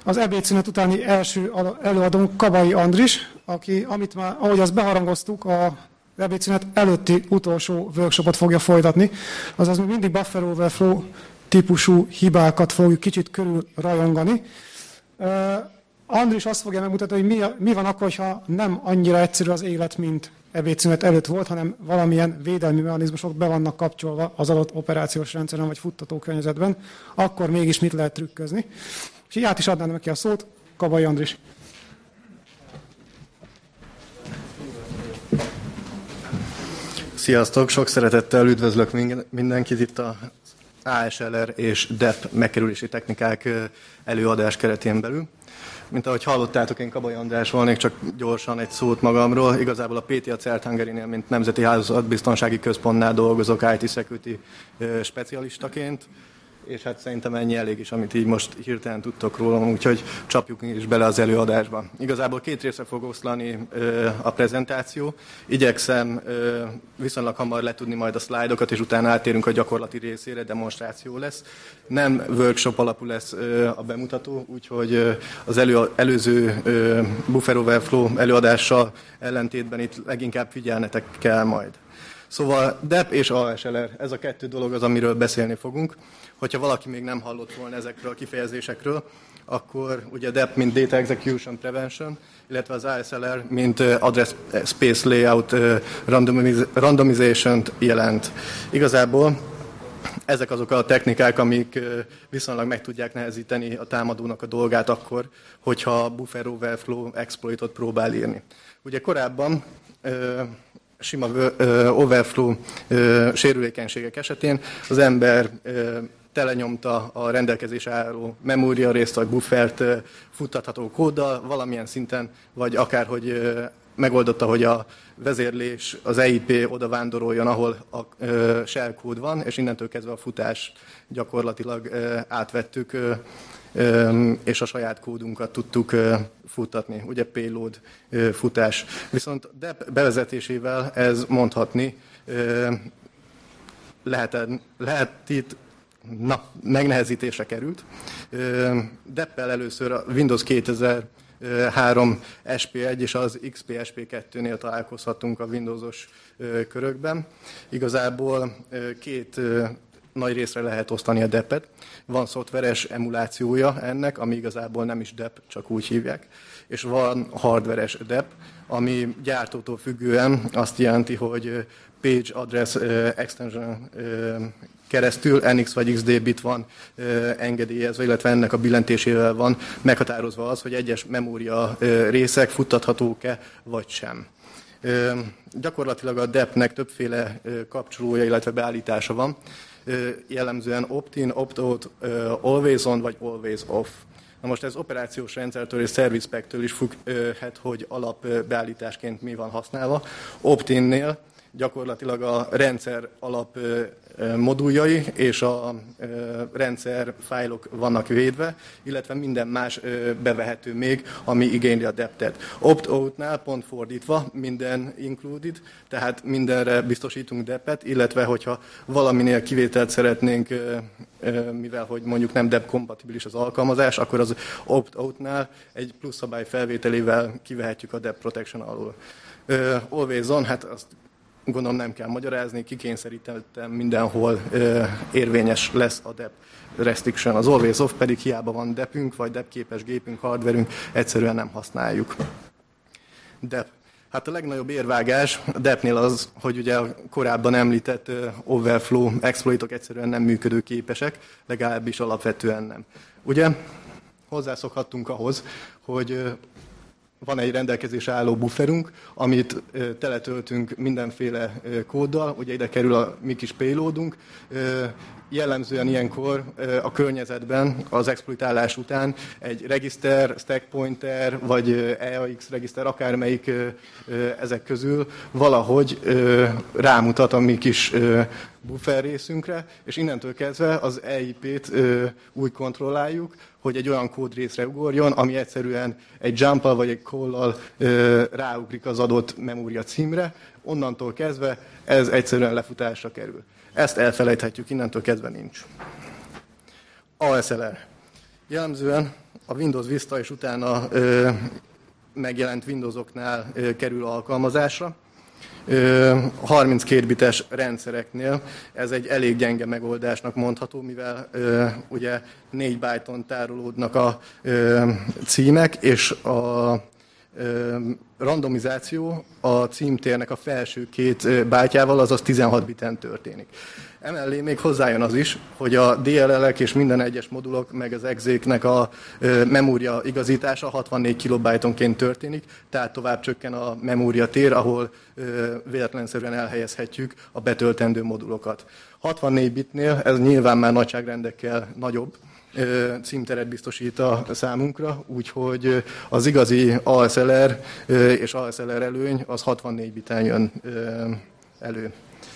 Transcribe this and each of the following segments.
Az ebédszünet utáni első előadónk Kabai Andris, ahogy azt beharangoztuk, az ebédszünet előtti utolsó workshopot fogja folytatni. Azaz mi mindig buffer overflow típusú hibákat fogjuk kicsit körül rajongani. Andris azt fogja megmutatni, hogy mi van akkor, ha nem annyira egyszerű az élet, mint ebédszünet előtt volt, hanem valamilyen védelmi mechanizmusok be vannak kapcsolva az adott operációs rendszeren vagy futtató környezetben, akkor mégis mit lehet trükközni. És így át is adnám neki a szót, Kabai Andris. Sziasztok! Sok szeretettel üdvözlök mindenkit itt az ASLR és DEP megkerülési technikák előadás keretén belül. Mint ahogy hallottátok, én Kabai András volnék, csak gyorsan egy szót magamról. Igazából a PTA Zelt Hungary-nél, mint Nemzeti Hálózatbiztonsági Központnál dolgozok IT Security specialistaként, és hát szerintem ennyi elég is, amit így most hirtelen tudtok rólam, úgyhogy csapjuk is bele az előadásba. Igazából két részre fog oszlani a prezentáció. Igyekszem viszonylag hamar letudni majd a szlájdokat, és utána átérünk a gyakorlati részére, demonstráció lesz. Nem workshop alapú lesz a bemutató, úgyhogy az előző Buffer Overflow előadással ellentétben itt leginkább figyelnetek kell majd. Szóval DEP és ASLR, ez a kettő dolog az, amiről beszélni fogunk. Hogyha valaki még nem hallott volna ezekről a kifejezésekről, akkor ugye DEP, mint Data Execution Prevention, illetve az ASLR, mint Address Space Layout Randomization jelent. Igazából ezek azok a technikák, amik viszonylag meg tudják nehezíteni a támadónak a dolgát akkor, hogyha buffer overflow exploitot próbál írni. Ugye korábban sima overflow sérülékenységek esetén az ember telenyomta a rendelkezésre álló memóriarészt vagy buffert futtatható kóddal valamilyen szinten, vagy akárhogy megoldotta, hogy a vezérlés, az EIP oda vándoroljon, ahol a shell kód van, és innentől kezdve a futás gyakorlatilag átvettük, és a saját kódunkat tudtuk futtatni, ugye payload futás. Viszont DEP bevezetésével ez mondhatni lehet itt megnehezítésre került. DEP-pel először a Windows 2003 SP1 és az XP SP2-nél találkozhatunk a Windowsos körökben. Igazából két nagy részre lehet osztani a DEP-et. Van szoftveres emulációja ennek, ami igazából nem is DEP, csak úgy hívják, és van hardveres DEP, ami gyártótól függően azt jelenti, hogy Page Address Extension keresztül NX vagy XD bit van engedélyezve, illetve ennek a billentésével van meghatározva az, hogy egyes memória részek futtathatók-e vagy sem. Gyakorlatilag a DEP-nek többféle kapcsolója, illetve beállítása van. Jellemzően opt-in, opt-out, always on vagy always off. Na most ez operációs rendszertől és service pack-től is függhet, hogy alapbeállításként mi van használva. Opt-innél gyakorlatilag a rendszer alap moduljai és a rendszer fájlok vannak védve, illetve minden más bevehető még, ami igényli a DEP-et. Opt-out-nál pont fordítva, minden included, tehát mindenre biztosítunk DEP-et, illetve hogyha valaminél kivételt szeretnénk, mivel hogy mondjuk nem DEP-kompatibilis az alkalmazás, akkor az opt-out-nál egy plusz szabály felvételével kivehetjük a DEP protection alól. Always on, hát azt gondolom nem kell magyarázni, kikényszerítettem mindenhol érvényes lesz a DEP restriction. Az always off pedig hiába van DEP-ünk, vagy DEP-képes gépünk, hardverünk, egyszerűen nem használjuk. DEP. Hát a legnagyobb érvágás a DEP-nél az, hogy ugye a korábban említett overflow exploitok egyszerűen nem működőképesek, legalábbis alapvetően nem. Ugye hozzászokhattunk ahhoz, hogy van egy rendelkezésre álló bufferünk, amit teletöltünk mindenféle kóddal, ugye ide kerül a mi kis payloadunk. Jellemzően ilyenkor a környezetben az exploitálás után egy regiszter, stack pointer, vagy EAX regiszter, akármelyik ezek közül valahogy rámutat a mi kis buffer részünkre, és innentől kezdve az EIP-t úgy kontrolláljuk, hogy egy olyan kódrészre ugorjon, ami egyszerűen egy jump-al vagy egy call-al ráugrik az adott memória címre, onnantól kezdve ez egyszerűen lefutásra kerül. Ezt elfelejthetjük, innentől kezdve nincs. ASLR. Jellemzően a Windows Vista és utána megjelent Windowsoknál kerül alkalmazásra. 32 bites rendszereknél ez egy elég gyenge megoldásnak mondható, mivel ugye 4 byte-on tárolódnak a címek, és a randomizáció a címtérnek a felső 2 byte-jával, azaz 16 biten történik. Emellé még hozzájön az is, hogy a DLL-ek és minden egyes modulok, meg az exe-nek a memória igazítása 64 kilobajtonként történik, tehát tovább csökken a memóriatér, ahol véletlenszerűen elhelyezhetjük a betöltendő modulokat. 64 bitnél ez nyilván már nagyságrendekkel nagyobb címteret biztosít a számunkra, úgyhogy az igazi ASLR és ASLR előny az 64 biten jön elő.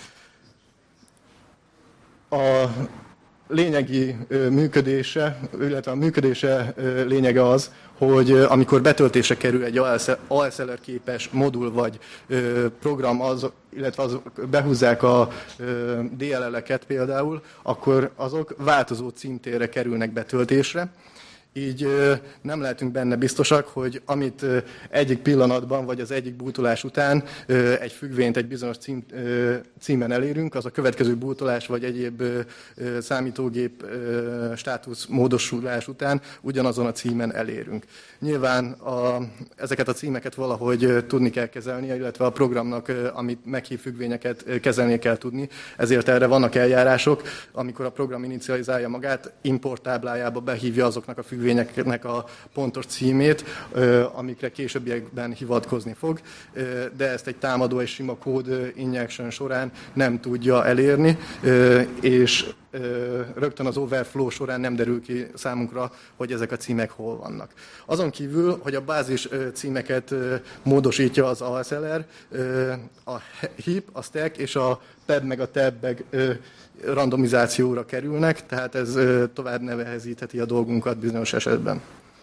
A lényegi működése, illetve a működése lényege az, hogy amikor betöltésre kerül egy ASLR képes modul vagy program, illetve behúzzák a DLL-eket például, akkor azok változó címtérre kerülnek betöltésre. Így nem lehetünk benne biztosak, hogy amit egyik pillanatban, vagy az egyik bootolás után egy függvényt egy bizonyos címen elérünk, az a következő bootolás, vagy egyéb számítógép státusz módosulás után ugyanazon a címen elérünk. Nyilván ezeket a címeket valahogy tudni kell kezelnie, illetve a programnak, amit meghív függvényeket kezelnie kell tudni, ezért erre vannak eljárások, amikor a program inicializálja magát, import táblájába behívja azoknak a függvényeknek a pontos címét, amikre későbbiekben hivatkozni fog, de ezt egy támadó és sima code injection során nem tudja elérni, és rögtön az overflow során nem derül ki számunkra, hogy ezek a címek hol vannak. Azon kívül, hogy a bázis címeket módosítja az ASLR, a heap, a stack és a pad meg a tab randomizációra kerülnek, tehát ez tovább nehezítheti a dolgunkat bizonyos esetben.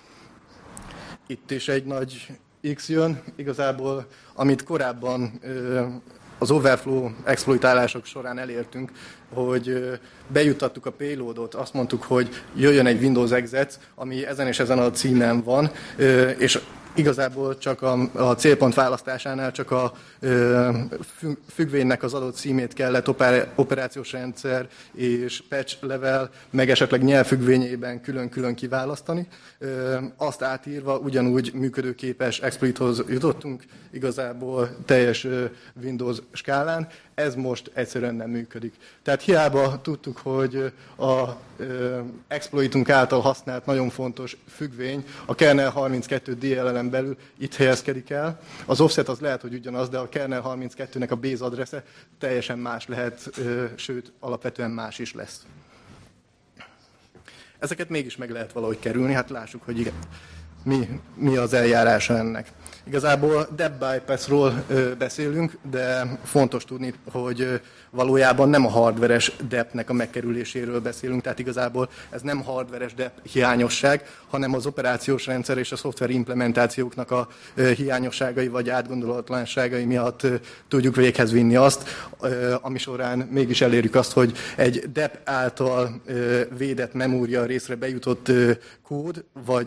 Itt is egy nagy X jön, igazából amit korábban az overflow exploitálások során elértünk, hogy bejuttattuk a payloadot, azt mondtuk, hogy jöjjön egy Windows exec, ami ezen és ezen a címen van, és igazából csak a célpont választásánál csak a függvénynek az adott címét kellett operációs rendszer és patch level, meg esetleg nyelvfüggvényében külön-külön kiválasztani. Azt átírva ugyanúgy működőképes exploithoz jutottunk, igazából teljes Windows skálán. Ez most egyszerűen nem működik. Tehát hiába tudtuk, hogy a exploitunk által használt nagyon fontos függvény a kernel 32 DLL-en belül itt helyezkedik el. Az offset az lehet, hogy ugyanaz, de a kernel 32-nek a base adresse teljesen más lehet, sőt, alapvetően más is lesz. Ezeket mégis meg lehet valahogy kerülni, hát lássuk, hogy igen, mi az eljárása ennek. Igazából dep bypassról beszélünk, de fontos tudni, hogy valójában nem a hardveres depnek a megkerüléséről beszélünk, tehát igazából ez nem hardveres dep hiányosság, hanem az operációs rendszer és a szoftver implementációknak a hiányosságai vagy átgondolatlanságai miatt tudjuk véghez vinni azt, ami során mégis elérjük azt, hogy egy dep által védett memória részre bejutott kód,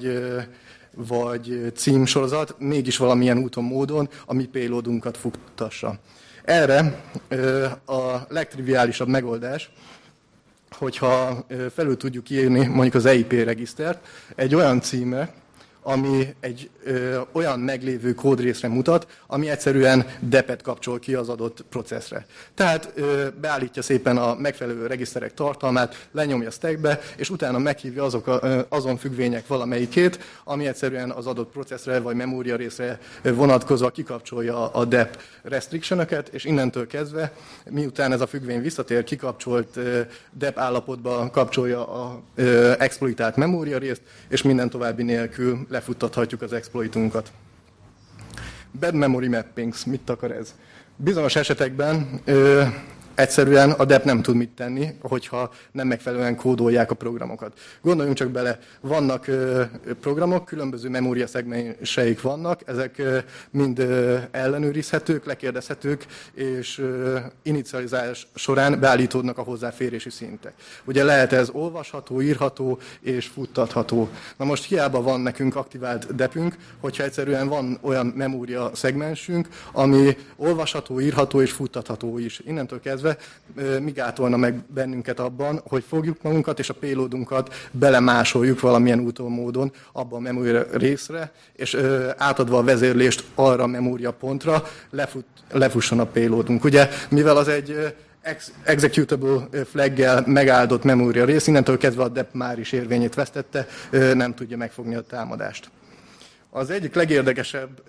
vagy címsorozat mégis valamilyen úton, módon a mi payloadunkat futtassa. Erre a legtriviálisabb megoldás, hogyha felül tudjuk írni mondjuk az EIP regisztert egy olyan címre, ami egy olyan meglévő kódrészre mutat, ami egyszerűen depet kapcsol ki az adott processzre. Tehát beállítja szépen a megfelelő regiszterek tartalmát, lenyomja stackbe, és utána meghívja azon függvények valamelyikét, ami egyszerűen az adott processzre vagy memória részre vonatkozva kikapcsolja a dep restriction-öket, és innentől kezdve, miután ez a függvény visszatér, kikapcsolt dep állapotba kapcsolja a exploitált memória részt, és minden további nélkül lefuttathatjuk az exploitunkat. Bad memory mappings, mit akar ez? Bizonyos esetekben egyszerűen a DEP nem tud mit tenni, hogyha nem megfelelően kódolják a programokat. Gondoljunk csak bele, vannak programok, különböző memóriaszegmenseik vannak, ezek mind ellenőrizhetők, lekérdezhetők, és inicializálás során beállítódnak a hozzáférési szintek. Ugye lehet ez olvasható, írható és futtatható. Na most hiába van nekünk aktivált DEP-ünk, hogyha egyszerűen van olyan memória szegmensünk, ami olvasható, írható és futtatható is. Innentől kezdve mi gátolna meg bennünket abban, hogy fogjuk magunkat és a payloadunkat belemásoljuk valamilyen úton, módon abban a memória részre, és átadva a vezérlést arra a memória pontra lefusson a payloadunk. Ugye, mivel az egy executable flaggel megáldott memória rész, innentől kezdve a DEP már is érvényét vesztette, nem tudja megfogni a támadást. Az egyik legérdekesebb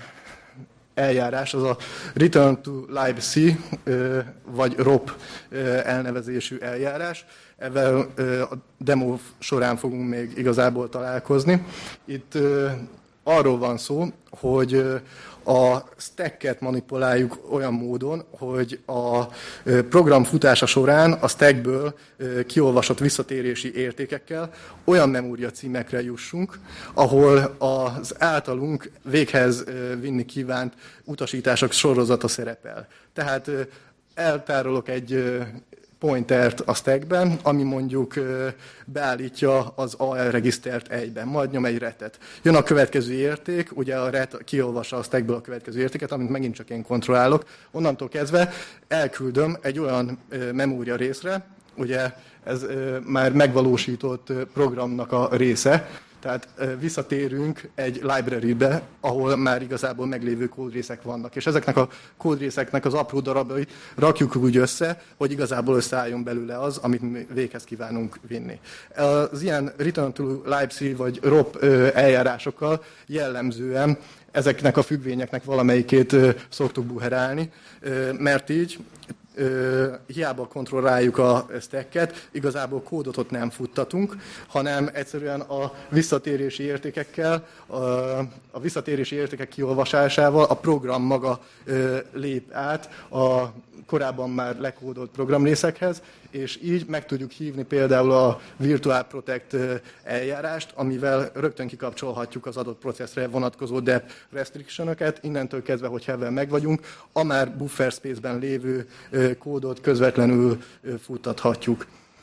eljárás az a Return to libc, vagy ROP elnevezésű eljárás. Ezzel a demo során fogunk még igazából találkozni. Itt arról van szó, hogy a stacket manipuláljuk olyan módon, hogy a program futása során a stackből kiolvasott visszatérési értékekkel olyan memória címekre jussunk, ahol az általunk véghez vinni kívánt utasítások sorozata szerepel. Tehát eltárolok egy pointert a stackben, ami mondjuk beállítja az AL regisztert egyben, majd nyom egy retet. Jön a következő érték, ugye a ret kiolvassa a stackből a következő értéket, amit megint csak én kontrollálok. Onnantól kezdve elküldöm egy olyan memória részre, ugye ez már megvalósított programnak a része, tehát visszatérünk egy library-be, ahol már igazából meglévő kódrészek vannak. És ezeknek a kódrészeknek az apró darabai rakjuk úgy össze, hogy igazából összeálljon belőle az, amit véghez kívánunk vinni. Az ilyen Return to libc vagy ROP eljárásokkal jellemzően ezeknek a függvényeknek valamelyikét szoktuk buherálni, mert így hiába kontrolláljuk a stacket, igazából kódot ott nem futtatunk, hanem egyszerűen a visszatérési értékekkel, a visszatérési értékek kiolvasásával a program maga lép át a korábban már lekódolt programrészekhez, és így meg tudjuk hívni például a Virtual Protect eljárást, amivel rögtön kikapcsolhatjuk az adott processzre vonatkozó DEP restriction-öket, innentől kezdve, hogyha ebben megvagyunk, a már buffer space-ben lévő kódot közvetlenül futtathatjuk.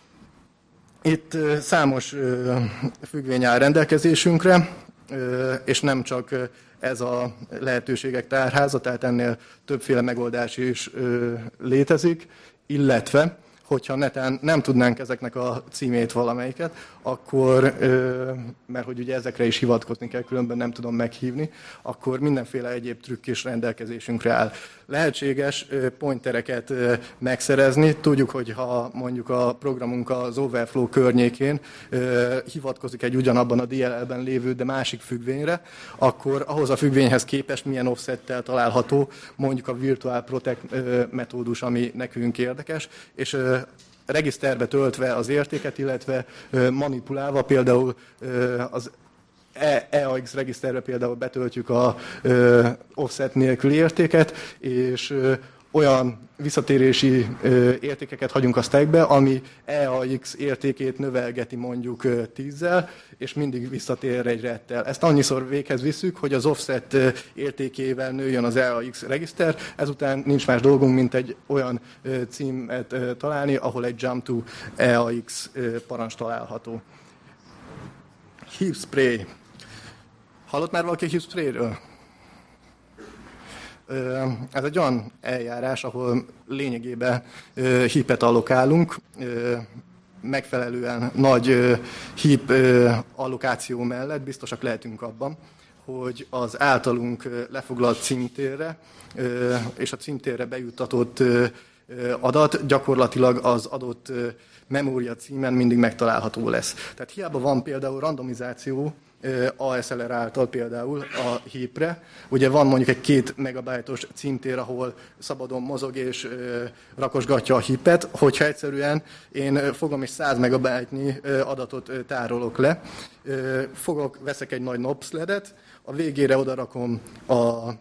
Itt számos függvény áll rendelkezésünkre, és nem csak ez a lehetőségek tárháza, tehát ennél többféle megoldás is létezik, illetve hogyha netán nem tudnánk ezeknek a címét valamelyiket, akkor, mert hogy ugye ezekre is hivatkozni kell, különben nem tudom meghívni, akkor mindenféle egyéb trükk is rendelkezésünkre áll. Lehetséges pointereket megszerezni. Tudjuk, hogy ha mondjuk a programunk az Overflow környékén hivatkozik egy ugyanabban a DLL-ben lévő, de másik függvényre, akkor ahhoz a függvényhez képest milyen offsettel található mondjuk a Virtual Protect metódus, ami nekünk érdekes, és regiszterbe töltve az értéket, illetve manipulálva például az EAX regiszterbe például betöltjük a offset nélküli értéket, és olyan visszatérési értékeket hagyunk a stackbe, ami EAX értékét növelgeti mondjuk 10-zel, és mindig visszatér egy rettel. Ezt annyiszor véghez visszük, hogy az offset értékével nőjön az EAX regiszter, ezután nincs más dolgunk, mint egy olyan címet találni, ahol egy jump to EAX parancs található. Heap spray. Hallott már valaki heap sprayről? Ez egy olyan eljárás, ahol lényegében heapet allokálunk, megfelelően nagy heap allokáció mellett biztosak lehetünk abban, hogy az általunk lefoglalt címtérre és a címtérre bejuttatott adat gyakorlatilag az adott memória címen mindig megtalálható lesz. Tehát hiába van például randomizáció, ASLR által például a heapre. Ugye van mondjuk egy 2 megabájtos címtér, ahol szabadon mozog és rakosgatja a heapet, hogyha egyszerűen én fogom és 100 megabájtnyi adatot tárolok le, veszek egy nagy nopsledet, a végére odarakom a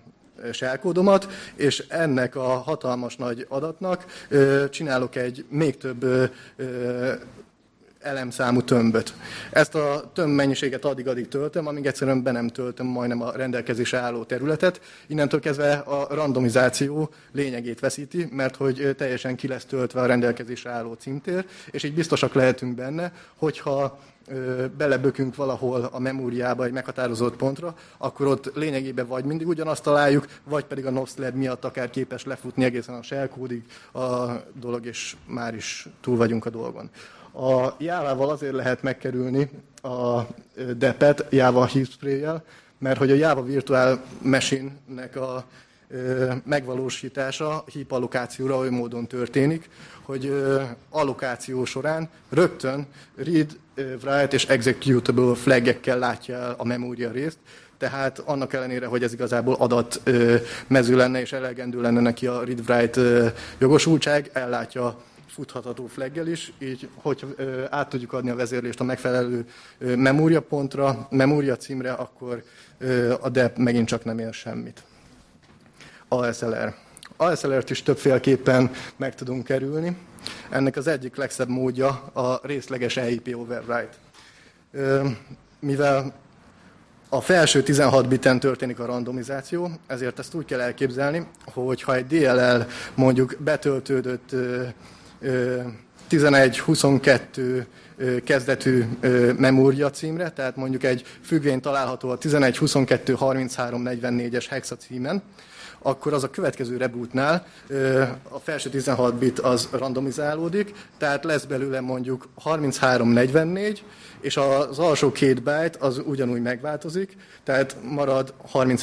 shellkódomat, és ennek a hatalmas nagy adatnak csinálok egy még több elemszámú tömböt. Ezt a tömbmennyiséget addig töltöm, amíg egyszerűen be nem töltöm majdnem a rendelkezésre álló területet. Innentől kezdve a randomizáció lényegét veszíti, mert hogy teljesen ki lesz töltve a rendelkezésre álló címtér, és így biztosak lehetünk benne, hogyha belebökünk valahol a memóriába egy meghatározott pontra, akkor ott lényegében vagy mindig ugyanazt találjuk, vagy pedig a NOSLED miatt akár képes lefutni egészen a shellkódig a dolog, és már is túl vagyunk a dolgon. A Java-val azért lehet megkerülni a DEP-et Java Heap Spray-jel, mert hogy a Java Virtual Machine-nek a megvalósítása heap allokációra oly módon történik, hogy allokáció során rögtön read, write és executable flaggekkel látja el a memória részt, tehát annak ellenére, hogy ez igazából adatmező lenne és elegendő lenne neki a read-write jogosultság, ellátja futhatható flaggel is, így hogy át tudjuk adni a vezérlést a megfelelő memóriapontra, memória címre, akkor a DEP megint csak nem ér semmit. ASLR. ASLR-t is többféleképpen meg tudunk kerülni. Ennek az egyik legszebb módja a részleges EIP override. Mivel a felső 16 biten történik a randomizáció, ezért ezt úgy kell elképzelni, hogy ha egy DLL mondjuk betöltődött 11-22 kezdetű memória címre, tehát mondjuk egy függvény található a 11-22-33-44-es hexa címen, akkor az a következő rebootnál a felső 16 bit az randomizálódik, tehát lesz belőle mondjuk 33-44, és az alsó 2 byte az ugyanúgy megváltozik, tehát marad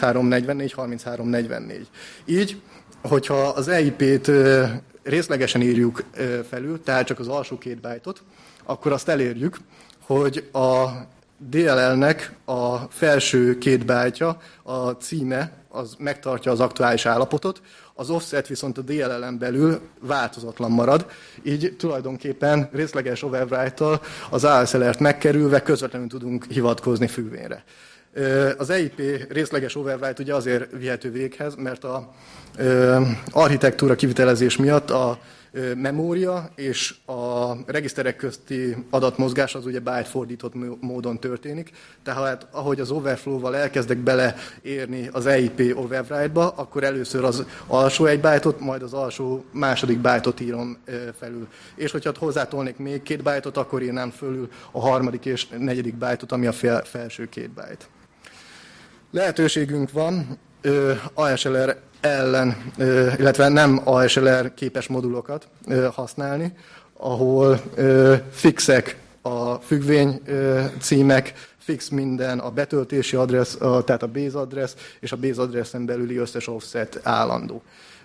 33-44. Így, hogyha az EIP-t részlegesen írjuk felül, tehát csak az alsó 2 byte-ot, akkor azt elérjük, hogy a DLL-nek a felső 2 byte-ja, a címe, az megtartja az aktuális állapotot, az offset viszont a DLL-en belül változatlan marad, így tulajdonképpen részleges override-tal az ASLR-t megkerülve közvetlenül tudunk hivatkozni függvényre. Az EIP részleges override ugye azért vihető véghez, mert az architektúra kivitelezés miatt a memória és a regiszterek közti adatmozgás az ugye byte fordított módon történik, tehát ahogy az overflow-val elkezdek beleérni az EIP override-ba, akkor először az alsó 1 byte-ot, majd az alsó második byte-ot írom felül. És hogyha hozzátolnék még 2 byte-ot, akkor írnám fölül a harmadik és negyedik byte-ot, ami a felső 2 byte. Lehetőségünk van ASLR ellen, illetve nem ASLR képes modulokat használni, ahol fixek a függvény címek, fix minden a betöltési adress, tehát a base address, és a base addressen belüli összes offset állandó.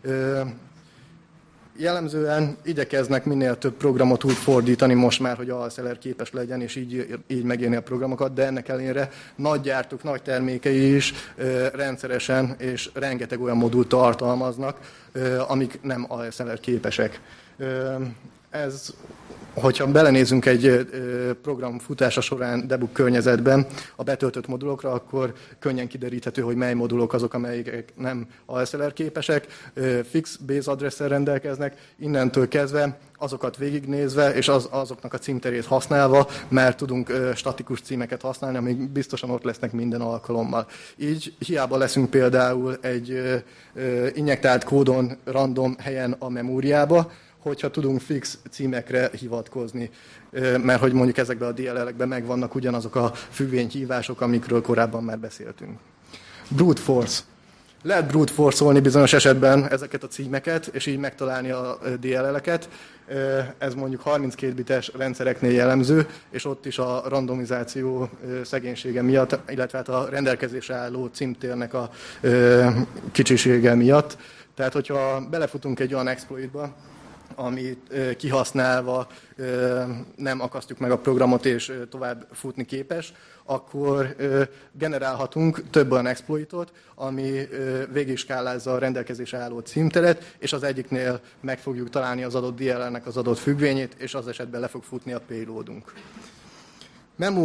Jellemzően igyekeznek minél több programot úgy fordítani most már, hogy ASLR képes legyen, és így megírni a programokat, de ennek ellenére nagy gyártók, nagy termékei is rendszeresen és rengeteg olyan modult tartalmaznak, amik nem ASLR képesek. Ez, hogyha belenézünk egy program futása során debug környezetben a betöltött modulokra, akkor könnyen kideríthető, hogy mely modulok azok, amelyek nem ASLR képesek, fix base addressel rendelkeznek, innentől kezdve azokat végignézve, és azoknak a címterét használva, mert tudunk statikus címeket használni, amik biztosan ott lesznek minden alkalommal. Így hiába leszünk például egy injektált kódon random helyen a memóriába, hogyha tudunk fix címekre hivatkozni, mert hogy mondjuk ezekben a DLL-ekben megvannak ugyanazok a függvényhívások, amikről korábban már beszéltünk. Brute force. Lehet brute force-olni bizonyos esetben ezeket a címeket, és így megtalálni a DLL-eket. Ez mondjuk 32 bites rendszereknél jellemző, és ott is a randomizáció szegénysége miatt, illetve hát a rendelkezésre álló címtérnek a kicsisége miatt. Tehát, hogyha belefutunk egy olyan exploitba, amit kihasználva nem akasztjuk meg a programot, és tovább futni képes, akkor generálhatunk több olyan exploitot, ami végigskálázza a rendelkezésre álló címteret, és az egyiknél meg fogjuk találni az adott DLL-nek az adott függvényét, és az esetben le fog futni a payloadunk.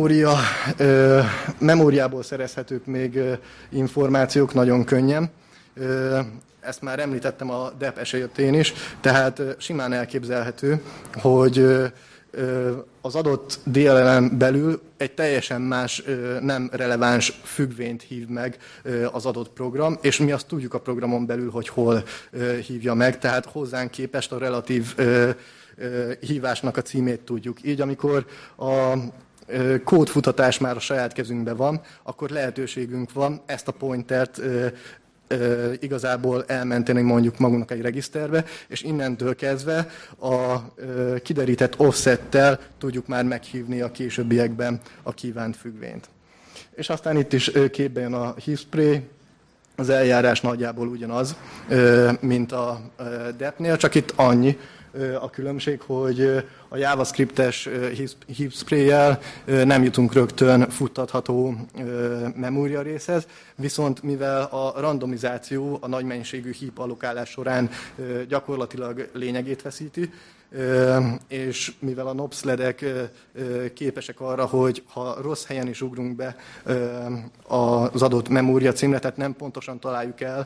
Memóriából szerezhetők még információk nagyon könnyen. Ezt már említettem a DEP esetén is, tehát simán elképzelhető, hogy az adott DLL-en belül egy teljesen más, nem releváns függvényt hív meg az adott program, és mi azt tudjuk a programon belül, hogy hol hívja meg, tehát hozzánk képest a relatív hívásnak a címét tudjuk. Így amikor a kódfutatás már a saját kezünkben van, akkor lehetőségünk van ezt a pointert igazából elmenteni mondjuk magunknak egy regiszterbe, és innentől kezdve a kiderített offsettel tudjuk már meghívni a későbbiekben a kívánt függvényt. És aztán itt is képbe jön a hívspray, az eljárás nagyjából ugyanaz, mint a DEP-nél, csak itt annyi a különbség, hogy a JavaScript-es hívspray-jel nem jutunk rögtön futtatható memória részhez, viszont mivel a randomizáció a nagy mennyiségű heap allokálás során gyakorlatilag lényegét veszíti, és mivel a NOP-szledek képesek arra, hogy ha rossz helyen is ugrunk be az adott memória címre, tehát nem pontosan találjuk el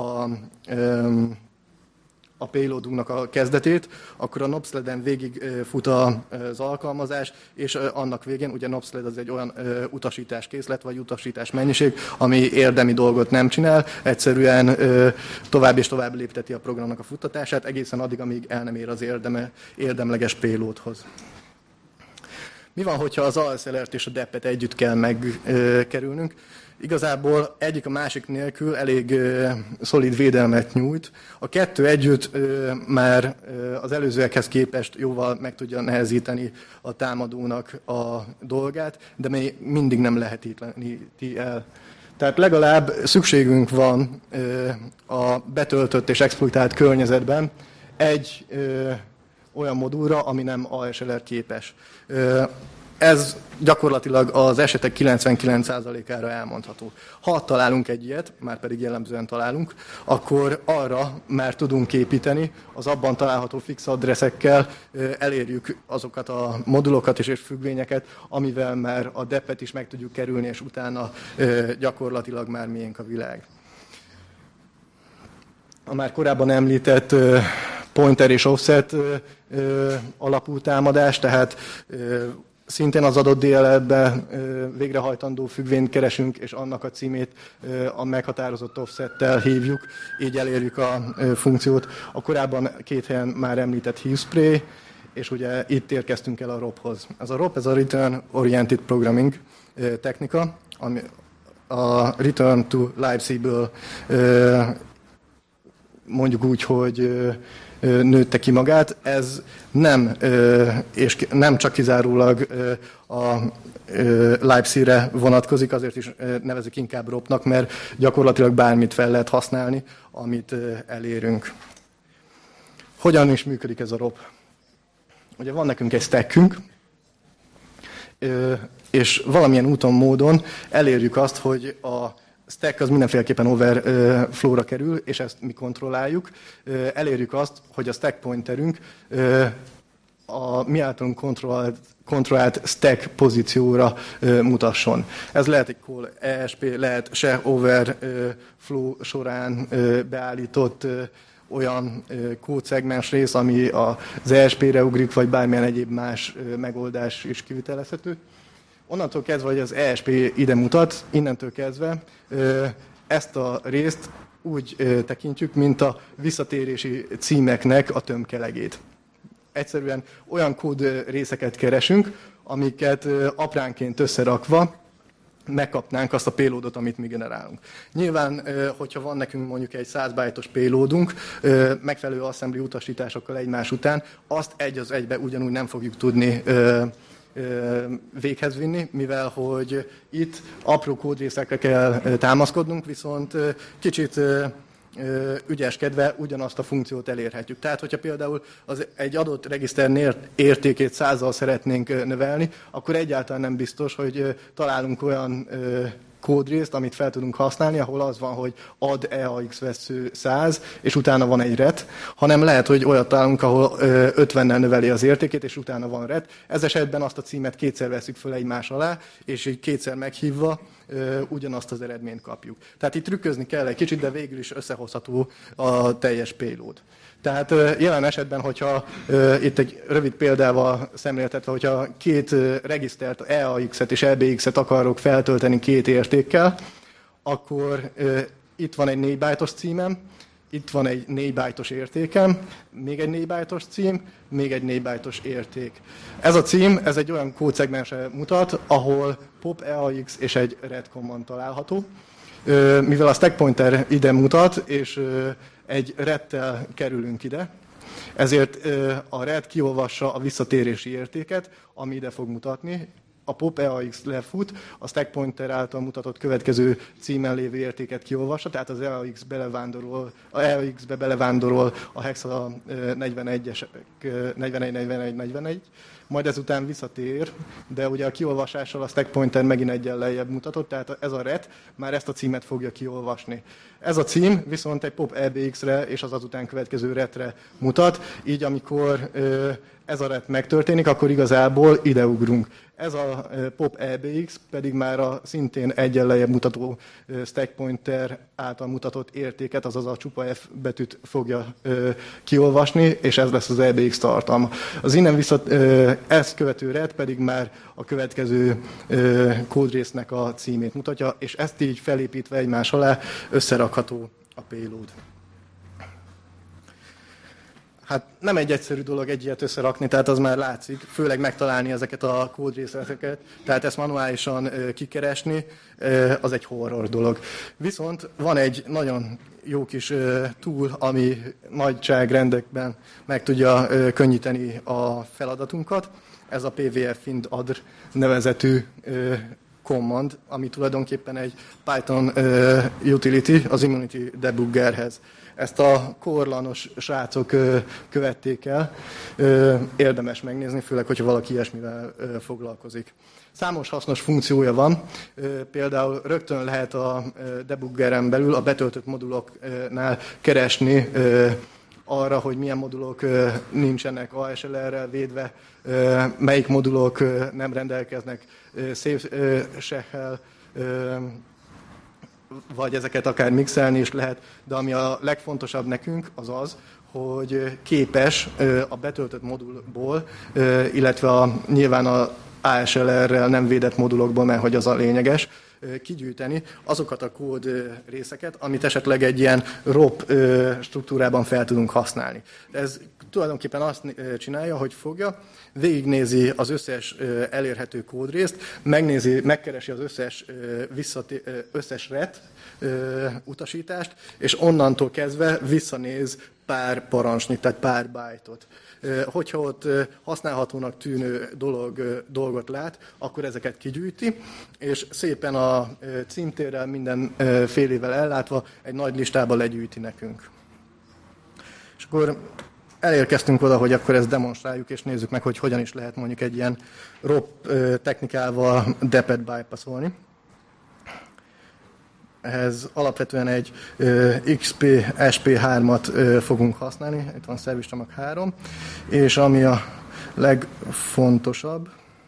a payloadunknak a kezdetét, akkor a NOP-sleden végig fut az alkalmazás, és annak végén, ugye NOP-sled az egy olyan utasításkészlet, vagy utasítás mennyiség, ami érdemi dolgot nem csinál, egyszerűen tovább és tovább lépteti a programnak a futtatását, egészen addig, amíg el nem ér az érdemleges payloadhoz. Mi van, hogyha az ASLR-t és a DEP-et együtt kell megkerülnünk? Igazából egyik a másik nélkül elég szolid védelmet nyújt. A kettő együtt már az előzőekhez képest jóval meg tudja nehezíteni a támadónak a dolgát, de még mindig nem lehetetleníti el. Tehát legalább szükségünk van a betöltött és exploitált környezetben egy olyan modulra, ami nem ASLR képes. Ez gyakorlatilag az esetek 99%-ára elmondható. Ha találunk egy ilyet, már pedig jellemzően találunk, akkor arra már tudunk építeni, az abban található fix adresszekkel elérjük azokat a modulokat és függvényeket, amivel már a DEP-et is meg tudjuk kerülni, és utána gyakorlatilag már miénk a világ. A már korábban említett pointer és offset alapú támadás, tehát szintén az adott DLL-be végrehajtandó függvényt keresünk, és annak a címét a meghatározott offsettel hívjuk, így elérjük a funkciót. A korábban két helyen már említett hívspray, és ugye itt érkeztünk el a ROP-hoz. Ez a ROP, ez a Return Oriented Programming technika, ami a Return to Libc-ből mondjuk úgy, hogy nőtte ki magát. Ez és nem csak kizárólag a Libc-re vonatkozik, azért is nevezik inkább ROP-nak, mert gyakorlatilag bármit fel lehet használni, amit elérünk. Hogyan is működik ez a ROP? Ugye van nekünk egy stackünk, és valamilyen úton, módon elérjük azt, hogy a stack az mindenféleképpen overflow-ra kerül, és ezt mi kontrolláljuk. Elérjük azt, hogy a stack pointerünk a mi általunk kontrollált stack pozícióra mutasson. Ez lehet egy call ESP, lehet se overflow során beállított olyan kódszegmens rész, ami az ESP-re ugrik, vagy bármilyen egyéb más megoldás is kivitelezhető. Onnantól kezdve, hogy az ESP ide mutat, innentől kezdve ezt a részt úgy tekintjük, mint a visszatérési címeknek a tömkelegét. Egyszerűen olyan kód részeket keresünk, amiket apránként összerakva megkapnánk azt a payloadot, amit mi generálunk. Nyilván, hogyha van nekünk mondjuk egy 100 byte-os payloadunk, megfelelő assembly utasításokkal egymás után, azt egy az egybe ugyanúgy nem fogjuk tudni véghez vinni, mivel hogy itt apró kódrészekre kell támaszkodnunk, viszont kicsit ügyeskedve ugyanazt a funkciót elérhetjük. Tehát, hogyha például egy adott regiszter értékét 100-zal szeretnénk növelni, akkor egyáltalán nem biztos, hogy találunk olyan kódrészt, amit fel tudunk használni, ahol az van, hogy add EAX vessző 100, és utána van egy ret, hanem lehet, hogy olyat találunk, ahol 50-nel növeli az értékét, és utána van ret. Ez esetben azt a címet kétszer veszük föl egymás alá, és így kétszer meghívva ugyanazt az eredményt kapjuk. Tehát itt trükközni kell egy kicsit, de végül is összehozható a teljes payload. Tehát jelen esetben, hogyha itt egy rövid példával szemléltetve, hogyha két regisztert, EAX-et és EBX-et akarok feltölteni két értékkel, akkor itt van egy 4 byte-os címem, itt van egy 4 byte-os értékem, még egy 4 byte-os cím, még egy 4 byte-os érték. Ez a cím, ez egy olyan kódszegmensre mutat, ahol pop, EAX és egy ret command található. Mivel a stack pointer ide mutat, és egy rettel kerülünk ide, ezért a ret kiolvassa a visszatérési értéket, ami ide fog mutatni. A pop EAX lefut, a stack pointer által mutatott következő címen lévő értéket kiolvassa, tehát az EAX-be belevándorol a hexa 41-es, 41, majd ezután visszatér, de ugye a kiolvasással a stack pointer megint egyen lejjebb mutatott, tehát ez a ret már ezt a címet fogja kiolvasni. Ez a cím viszont egy pop EBX-re és az azután következő retre mutat, így amikor ez a ret megtörténik, akkor igazából ideugrunk. Ez a pop EBX pedig már a szintén egyen lejjebb mutató stack pointer által mutatott értéket, azaz a csupa F betűt fogja kiolvasni, és ez lesz az EBX tartalma. Az innen vissza ezt követő ret pedig már a következő kódrésznek a címét mutatja, és ezt így felépítve egymás alá összerakható a payload. Hát nem egy egyszerű dolog egy ilyet összerakni, tehát az már látszik, főleg megtalálni ezeket a kódrészleteket, tehát ezt manuálisan kikeresni, az egy horror dolog. Viszont van egy nagyon jó kis tool, ami nagyságrendekben meg tudja könnyíteni a feladatunkat. Ez a pvf-int-adr nevezetű command, ami tulajdonképpen egy Python utility az Immunity Debuggerhez. Ezt a korlanos srácok követték el, érdemes megnézni, főleg, hogyha valaki ilyesmivel foglalkozik. Számos hasznos funkciója van, például rögtön lehet a debuggeren belül a betöltött moduloknál keresni arra, hogy milyen modulok nincsenek ASLR-rel védve, melyik modulok nem rendelkeznek safe-sel, vagy ezeket akár mixelni is lehet, de ami a legfontosabb nekünk az az, hogy képes a betöltött modulból, illetve nyilván a ASLR-rel nem védett modulokból, mert hogy az a lényeges, kigyűjteni azokat a kód részeket, amit esetleg egy ilyen ROP struktúrában fel tudunk használni. Ez tulajdonképpen azt csinálja, hogy fogja, végignézi az összes elérhető kódrészt, megkeresi az összes ret utasítást, és onnantól kezdve visszanéz pár parancsnyit, tehát pár byte-ot. Hogyha ott használhatónak tűnő dolgot lát, akkor ezeket kigyűjti, és szépen a címtérrel minden félével ellátva egy nagy listába legyűjti nekünk. És akkor elérkeztünk oda, hogy akkor ezt demonstráljuk, és nézzük meg, hogy hogyan is lehet mondjuk egy ilyen ROP technikával depet bypasszolni. Ehhez alapvetően egy XP SP3-at fogunk használni, itt van Service csomag 3, és ami a legfontosabb,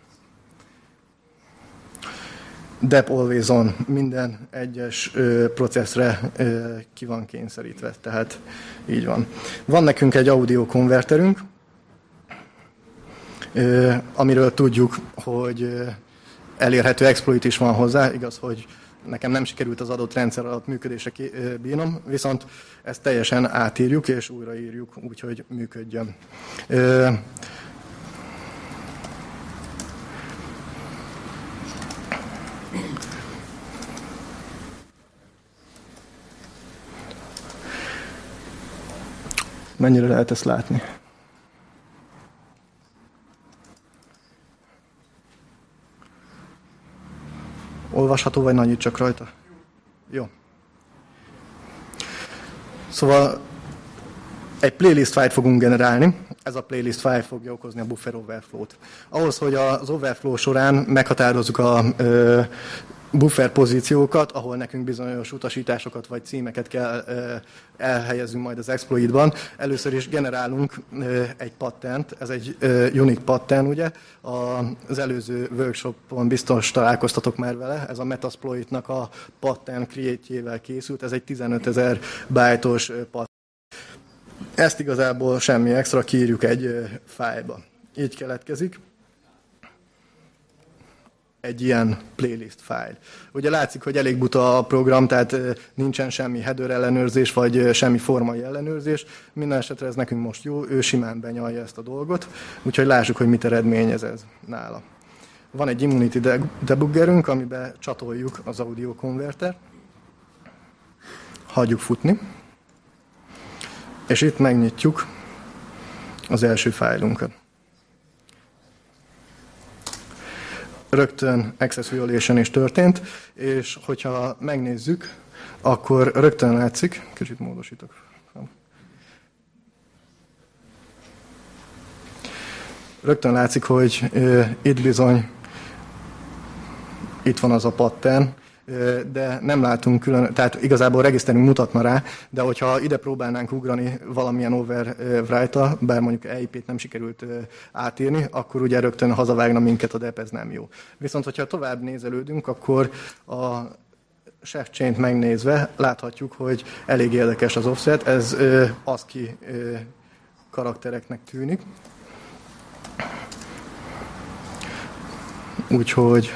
dep always on, minden egyes processzre ki van kényszerítve, tehát így van. Van nekünk egy audio konverterünk, amiről tudjuk, hogy elérhető exploit is van hozzá, igaz, hogy nekem nem sikerült az adott rendszer alatt működésre bírnom, viszont ezt teljesen átírjuk és újraírjuk, úgyhogy működjön. Mennyire lehet ezt látni? Olvasható, vagy nagyít csak rajta? Jó. Szóval egy playlist file fogunk generálni. Ez a playlist file fogja okozni a buffer overflow-t. Ahhoz, hogy az overflow során meghatározzuk a buffer pozíciókat, ahol nekünk bizonyos utasításokat vagy címeket kell elhelyezzünk majd az exploitban. Először is generálunk egy patternt, ez egy unique pattern, ugye. Az előző workshopon biztos találkoztatok már vele, ez a Metasploit-nak a pattern create-jével készült, ez egy 15.000 byte-os pattern. Ezt igazából semmi extra, kiírjuk egy fájlba. Így keletkezik egy ilyen playlist fájl. Ugye látszik, hogy elég buta a program, tehát nincsen semmi header ellenőrzés, vagy semmi formai ellenőrzés. Minden esetre ez nekünk most jó, ő simán benyalja ezt a dolgot, úgyhogy lássuk, hogy mit eredményez ez nála. Van egy Immunity debuggerünk, amiben csatoljuk az audio konverter, hagyjuk futni, és itt megnyitjuk az első fájlunkat. Rögtön access violation is történt, és hogyha megnézzük, akkor rögtön látszik, kicsit módosítok. Rögtön látszik, hogy itt bizony, itt van az a pattern, de nem látunk külön, tehát igazából regiszterünk mutatna rá, de hogyha ide próbálnánk ugrani valamilyen overwrite-a, bár mondjuk EIP-t nem sikerült átírni, akkor ugye rögtön hazavágna minket a dep, ez nem jó. Viszont, hogyha tovább nézelődünk, akkor a chef chain-t megnézve láthatjuk, hogy elég érdekes az offset, ez ASCII karaktereknek tűnik. Úgyhogy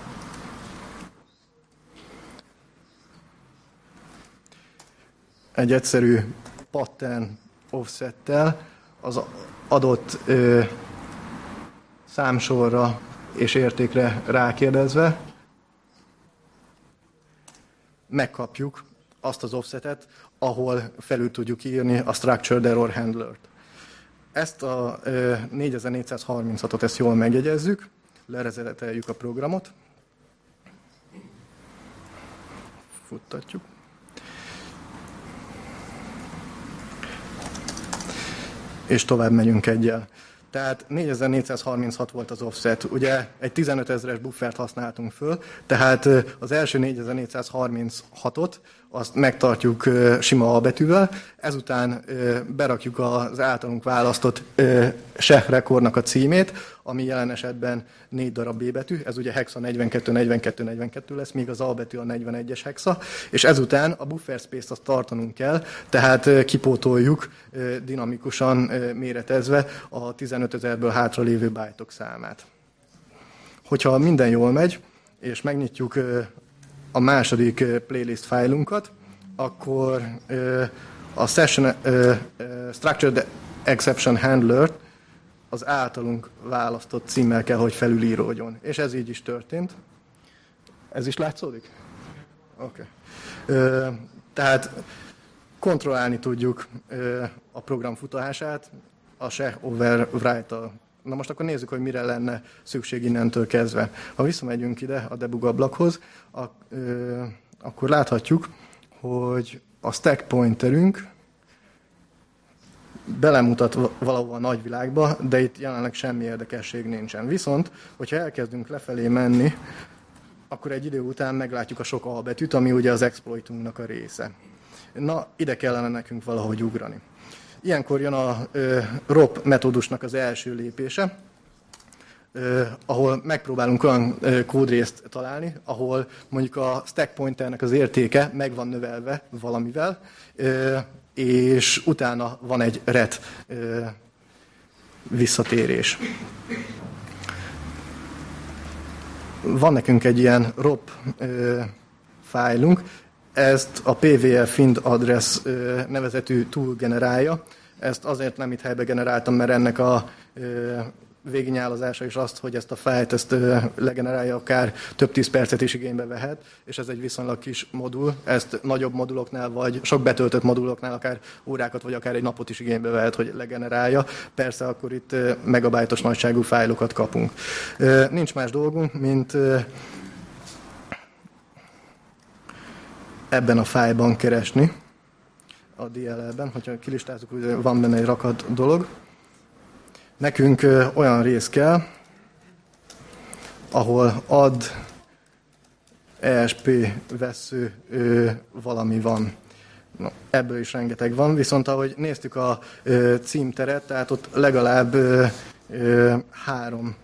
egy egyszerű pattern offsettel az adott számsorra és értékre rákérdezve megkapjuk azt az offsetet, ahol felül tudjuk írni a structured error handlert. Ezt a 4436-ot, ezt jól megjegyezzük, lerezeteljük a programot, futtatjuk. És tovább megyünk egyel. Tehát 4436 volt az offset. Ugye egy 15 000-es buffert használtunk föl, tehát az első 4436-ot azt megtartjuk sima A betűvel, ezután berakjuk az általunk választott chef rekordnak a címét, ami jelen esetben 4 darab B betű, ez ugye hexa 42 lesz, míg az A betű a 41-es hexa, és ezután a buffer space-t azt tartanunk kell, tehát kipótoljuk dinamikusan méretezve a 15 000-ből hátralévő byte-ok számát. Hogyha minden jól megy, és megnyitjuk a második playlist fájlunkat, akkor a session structured exception handler az általunk választott címmel kell, hogy felülíródjon. És ez így is történt. Ez is látszódik? Oké. Tehát kontrollálni tudjuk a program futását a se overwrite-tal. Na most akkor nézzük, hogy mire lenne szükség innentől kezdve. Ha visszamegyünk ide a debug ablakhoz, akkor láthatjuk, hogy a stack pointerünk belemutat valahol a nagyvilágba, de itt jelenleg semmi érdekesség nincsen. Viszont, hogyha elkezdünk lefelé menni, akkor egy idő után meglátjuk a sok A betűt, ami ugye az exploitunknak a része. Na, ide kellene nekünk valahogy ugrani. Ilyenkor jön a ROP metódusnak az első lépése, ahol megpróbálunk olyan kódrészt találni, ahol mondjuk a stack pointernek az értéke meg van növelve valamivel, és utána van egy ret visszatérés. Van nekünk egy ilyen ROP fájlunk, ezt a PVL find address nevezetű tool generálja. Ezt azért nem itt helybe generáltam, mert ennek a végignyálazása is azt, hogy ezt a fájlt ezt legenerálja, akár több 10 percet is igénybe vehet, és ez egy viszonylag kis modul, ezt nagyobb moduloknál, vagy sok betöltött moduloknál akár órákat, vagy akár egy napot is igénybe vehet, hogy legenerálja. Persze akkor itt megabájtos nagyságú fájlokat kapunk. Nincs más dolgunk, mint ebben a fájlban keresni, a DLL-ben, hogyha kilistázzuk, hogy van benne egy rakat dolog. Nekünk olyan rész kell, ahol ad ESP vessző valami van. Na, ebből is rengeteg van, viszont ahogy néztük a címteret, tehát ott legalább 3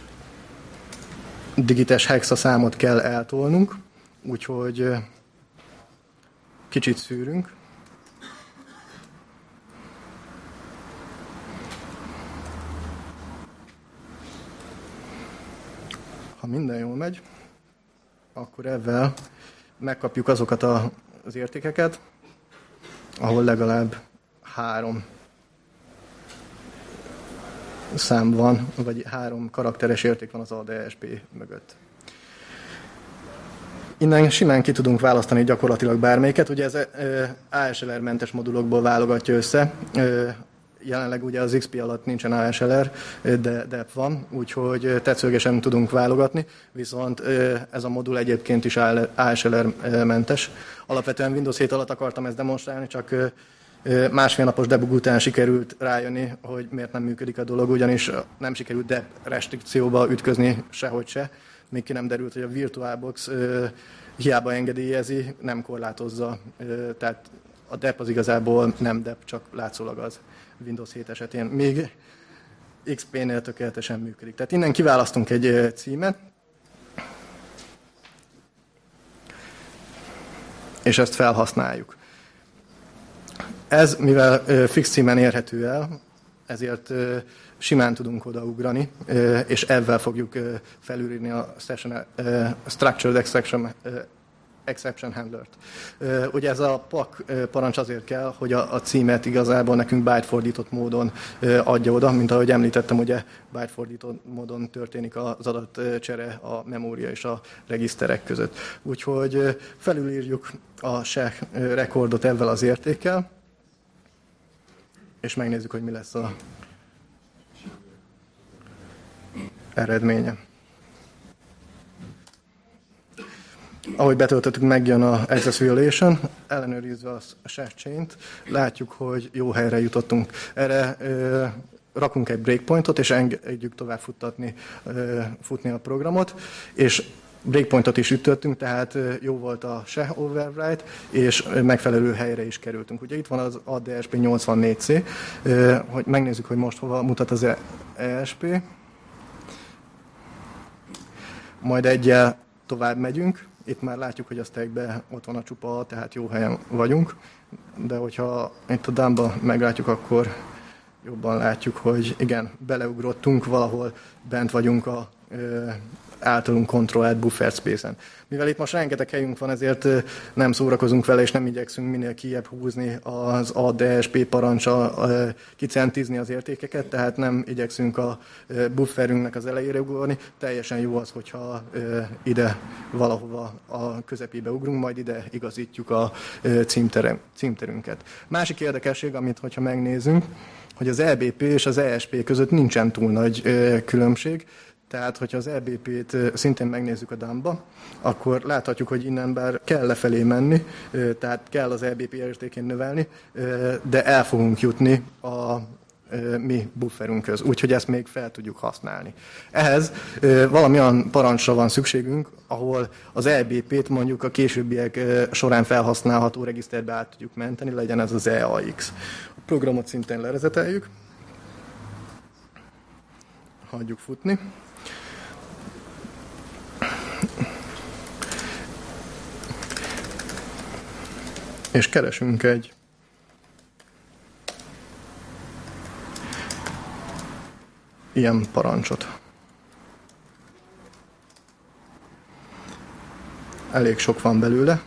digites hexaszámot kell eltolnunk, úgyhogy kicsit szűrünk. Ha minden jól megy, akkor ezzel megkapjuk azokat az értékeket, ahol legalább 3 szám van, vagy 3 karakteres érték van az ADSP mögött. Innen simán ki tudunk választani gyakorlatilag bármelyiket, ugye ez ASLR-mentes modulokból válogatja össze. Jelenleg ugye az XP alatt nincsen ASLR, de DEP van, úgyhogy tetszőlegesen tudunk válogatni, viszont ez a modul egyébként is ASLR-mentes. Alapvetően Windows 7 alatt akartam ezt demonstrálni, csak másfél napos debug után sikerült rájönni, hogy miért nem működik a dolog, ugyanis nem sikerült DEP restrikcióba ütközni sehogy se, még ki nem derült, hogy a VirtualBox hiába engedélyezi, nem korlátozza, tehát a DEP az igazából nem DEP, csak látszólag az Windows 7 esetén, még XP-nél tökéletesen működik. Tehát innen kiválasztunk egy címet, és ezt felhasználjuk. Ez, mivel fix címen érhető el, ezért simán tudunk odaugrani, és ezzel fogjuk felülírni a Structured Exception Handler-t. Ugye ez a PAK parancs azért kell, hogy a címet igazából nekünk byte-fordított módon adja oda, mint ahogy említettem, ugye byte-fordított módon történik az adatcsere a memória és a regiszterek között. Úgyhogy felülírjuk a se rekordot ezzel az értékkel, és megnézzük, hogy mi lesz a eredménye. Ahogy betöltöttük, megjön a Access Violation, ellenőrizve a shared chain-t, látjuk, hogy jó helyre jutottunk. Erre rakunk egy breakpointot, és engedjük tovább futni a programot, és breakpointot is ütöttünk, tehát jó volt a se override, és megfelelő helyre is kerültünk. Ugye itt van az ADSP 84C, hogy megnézzük, hogy most hova mutat az ESP. Majd egyel tovább megyünk. Itt már látjuk, hogy a stackben ott van a csupa, tehát jó helyen vagyunk, de hogyha itt a dump-ba meglátjuk, akkor jobban látjuk, hogy igen, beleugrottunk, valahol bent vagyunk a általunk kontrollált buffer space-en. Mivel itt most rengeteg helyünk van, ezért nem szórakozunk vele, és nem igyekszünk minél kijebb húzni az ADSP parancsal kicentizni az értékeket, tehát nem igyekszünk a bufferünknek az elejére ugorni. Teljesen jó az, hogyha ide valahova a közepébe ugrunk, majd ide igazítjuk a címterünket. Másik érdekesség, amit hogyha megnézünk, hogy az EBP és az ESP között nincsen túl nagy különbség. Tehát, hogyha az EBP-t szintén megnézzük a dump-ba, akkor láthatjuk, hogy innen bár kell lefelé menni, tehát kell az EBP értékén növelni, de el fogunk jutni a mi bufferünkhöz, úgyhogy ezt még fel tudjuk használni. Ehhez valamilyen parancsra van szükségünk, ahol az EBP-t mondjuk a későbbiek során felhasználható regiszterbe át tudjuk menteni, legyen ez az EAX. A programot szintén lerezeteljük, hagyjuk futni. És keresünk egy ilyen parancsot. Elég sok van belőle,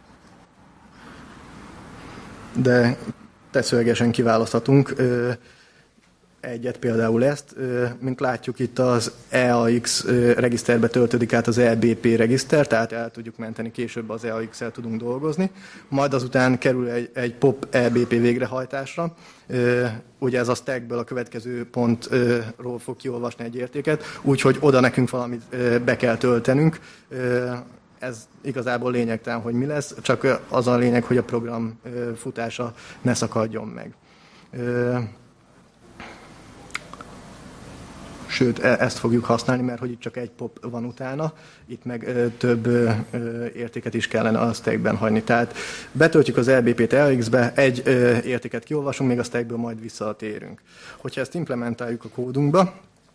de tetszőlegesen kiválaszthatunk egyet, például ezt. Mint látjuk, itt az EAX regiszterbe töltődik át az EBP regiszter, tehát el tudjuk menteni, később az EAX-el tudunk dolgozni. Majd azután kerül egy POP EBP végrehajtásra. Ugye ez a stackből a következő pontról fog kiolvasni egy értéket, úgyhogy oda nekünk valamit be kell töltenünk. Ez igazából lényegtelen, hogy mi lesz, csak az a lényeg, hogy a program futása ne szakadjon meg. sőt, ezt fogjuk használni, mert hogy itt csak egy pop van utána, itt meg több értéket is kellene a stackben hagyni. Tehát betöltjük az LBP-t LX-be, egy értéket kiolvasunk, még a stackből majd visszatérünk. Hogyha ezt implementáljuk a kódunkba,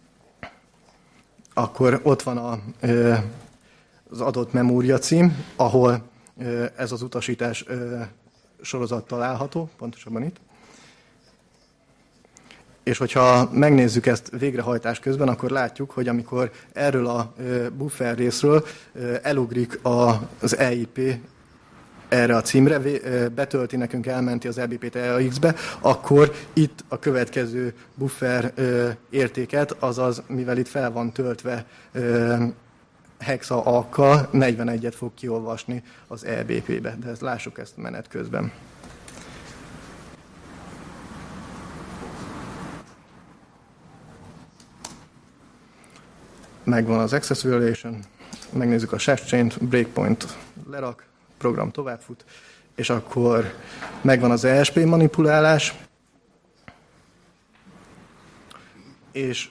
akkor ott van az adott memória cím, ahol ez az utasítás sorozat található, pontosabban itt. És hogyha megnézzük ezt végrehajtás közben, akkor látjuk, hogy amikor erről a buffer részről elugrik az EIP erre a címre, betölti nekünk, elmenti az EBP-t EAX-be, akkor itt a következő buffer értéket, azaz mivel itt fel van töltve hexa A-kkal, 41-et fog kiolvasni az EBP-be. De lássuk ezt menet közben. Megvan az access violation, megnézzük a shaft chain-t, breakpoint lerak, program továbbfut, és akkor megvan az ESP manipulálás, és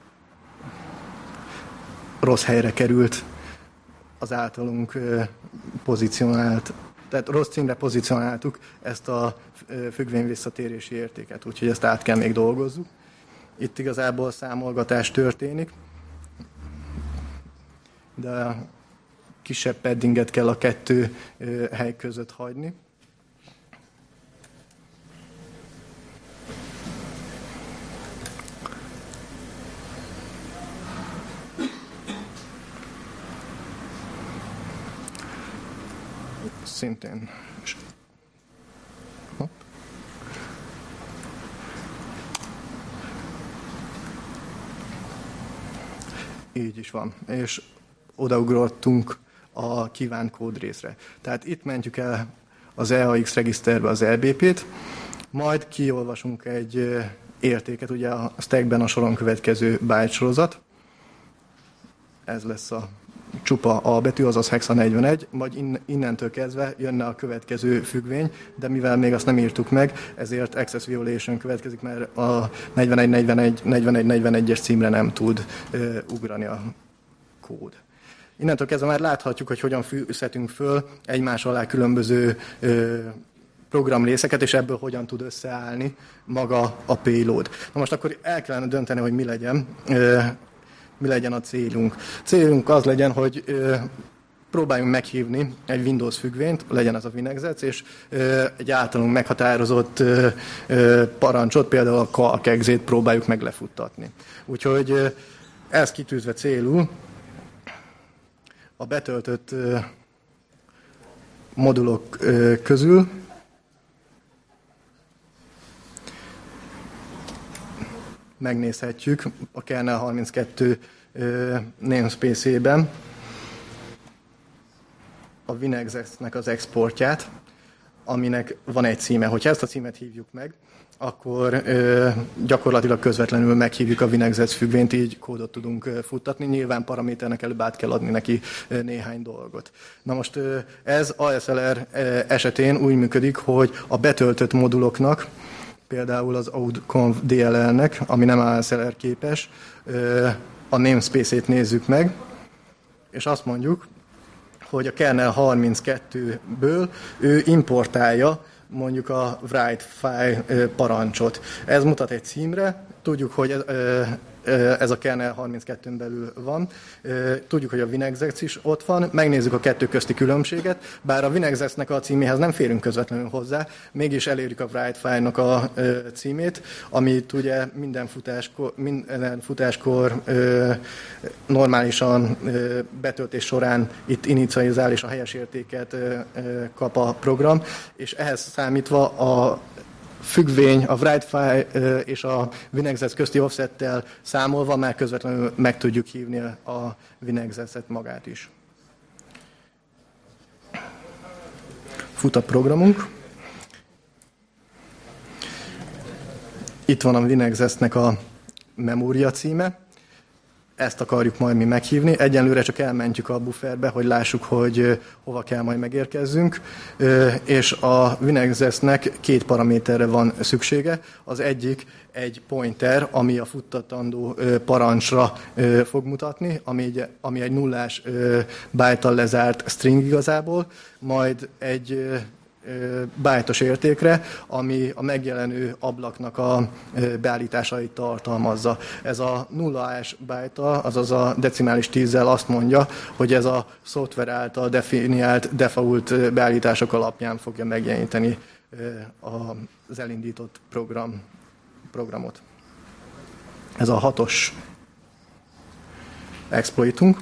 rossz helyre került az általunk pozícionált, tehát rossz címre pozícionáltuk ezt a függvény visszatérési értéket, úgyhogy ezt át kell még dolgozzuk. Itt igazából számolgatás történik, de kisebb paddinget kell a kettő hely között hagyni. Szintén. Hopp. Így is van. És odaugrottunk a kívánt kódrészre. Tehát itt mentjük el az EAX regiszterbe az LBP-t, majd kiolvasunk egy értéket, ugye a stackben a soron következő byte sorozat. Ez lesz a csupa A betű, azaz hexa 41, majd innentől kezdve jönne a következő függvény, de mivel még azt nem írtuk meg, ezért access violation következik, mert a 41-41-41-41-es címre nem tud ugrani a kód. Innentől kezdve már láthatjuk, hogy hogyan fűzhetünk föl egymás alá különböző programrészeket, és ebből hogyan tud összeállni maga a payload. Na most akkor el kellene dönteni, hogy mi legyen a célunk. Célunk az legyen, hogy próbáljunk meghívni egy Windows függvényt, legyen az a WinExec, és egy általunk meghatározott parancsot, például a calc-exét próbáljuk meg lefuttatni. Úgyhogy ez kitűzve célul, a betöltött modulok közül megnézhetjük a kernel 32 namespace-ében a WinExec-nek az exportját, aminek van egy címe. Hogyha ezt a címet hívjuk meg, akkor gyakorlatilag közvetlenül meghívjuk a WinExec függvényt, így kódot tudunk futtatni. Nyilván paraméternek előbb át kell adni neki néhány dolgot. Na most ez ASLR esetén úgy működik, hogy a betöltött moduloknak, például az audconf DLL-nek, ami nem ASLR képes, a namespace-ét nézzük meg, és azt mondjuk, hogy a kernel 32-ből ő importálja mondjuk a write file parancsot. Ez mutat egy címre, tudjuk, hogy ez a kernel 32-n belül van, tudjuk, hogy a WinExec is ott van, megnézzük a kettő közti különbséget, bár a WinExec-nek a címéhez nem férünk közvetlenül hozzá, mégis elérjük a write file-nak a címét, amit ugye minden futáskor normálisan betöltés során itt inicializál és a helyes értéket kap a program, és ehhez számítva a függvény, a write file és a WinExec közti offsettel számolva már közvetlenül meg tudjuk hívni a WinExec-et magát is. Fut a programunk. Itt van a WinExec-nek a memória címe. ezt akarjuk majd mi meghívni. Egyenlőre csak elmentjük a bufferbe, hogy lássuk, hogy hova kell majd megérkezzünk. És a WinExec-nek 2 paraméterre van szüksége. Az egyik egy pointer, ami a futtatandó parancsra fog mutatni, ami egy nullás byte-tal lezárt string igazából, majd egy byte-os értékre, ami a megjelenő ablaknak a beállításait tartalmazza. Ez a nullás byte, azaz a decimális 10-zel azt mondja, hogy ez a szoftver által definiált default beállítások alapján fogja megjeleníteni az elindított programot. Ez a 6-os exploitunk.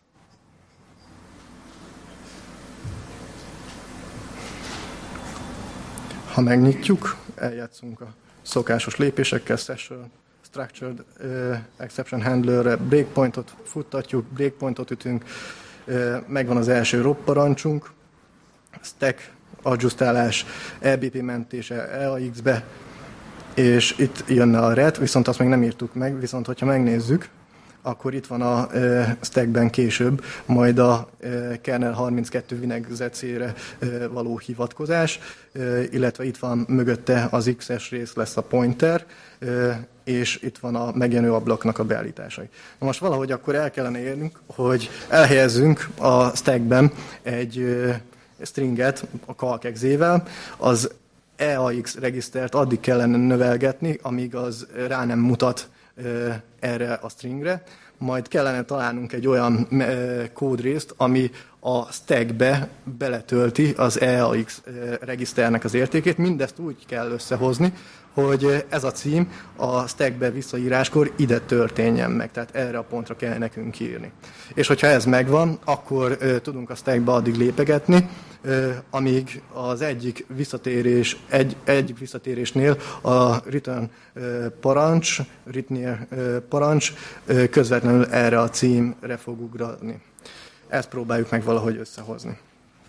Ha megnyitjuk, eljátszunk a szokásos lépésekkel, session, structured exception handlerre, breakpointot futtatjuk, breakpointot ütünk, megvan az első rob parancsunk, stack, adjustálás, EBP mentése EAX-be, és itt jönne a ret, viszont azt még nem írtuk meg, viszont hogyha megnézzük, akkor itt van a stackben később majd a kernel 32 WinExec-ére való hivatkozás, illetve itt van mögötte az X-es rész lesz a pointer, és itt van a megjelenő ablaknak a beállításai. Na most valahogy akkor el kellene érnünk, hogy elhelyezzünk a stackben egy stringet a calc-exe-vel, az EAX regisztert addig kellene növelgetni, amíg az rá nem mutat erre a stringre, majd kellene találnunk egy olyan kódrészt, ami a stackbe beletölti az EAX regiszternek az értékét. Mindezt úgy kell összehozni, hogy ez a cím a stackbe visszaíráskor ide történjen meg, tehát erre a pontra kell nekünk írni. És hogyha ez megvan, akkor tudunk a stackbe addig lépegetni, amíg az egyik visszatérésnél a return parancs közvetlenül erre a címre fog ugrani. Ezt próbáljuk meg valahogy összehozni.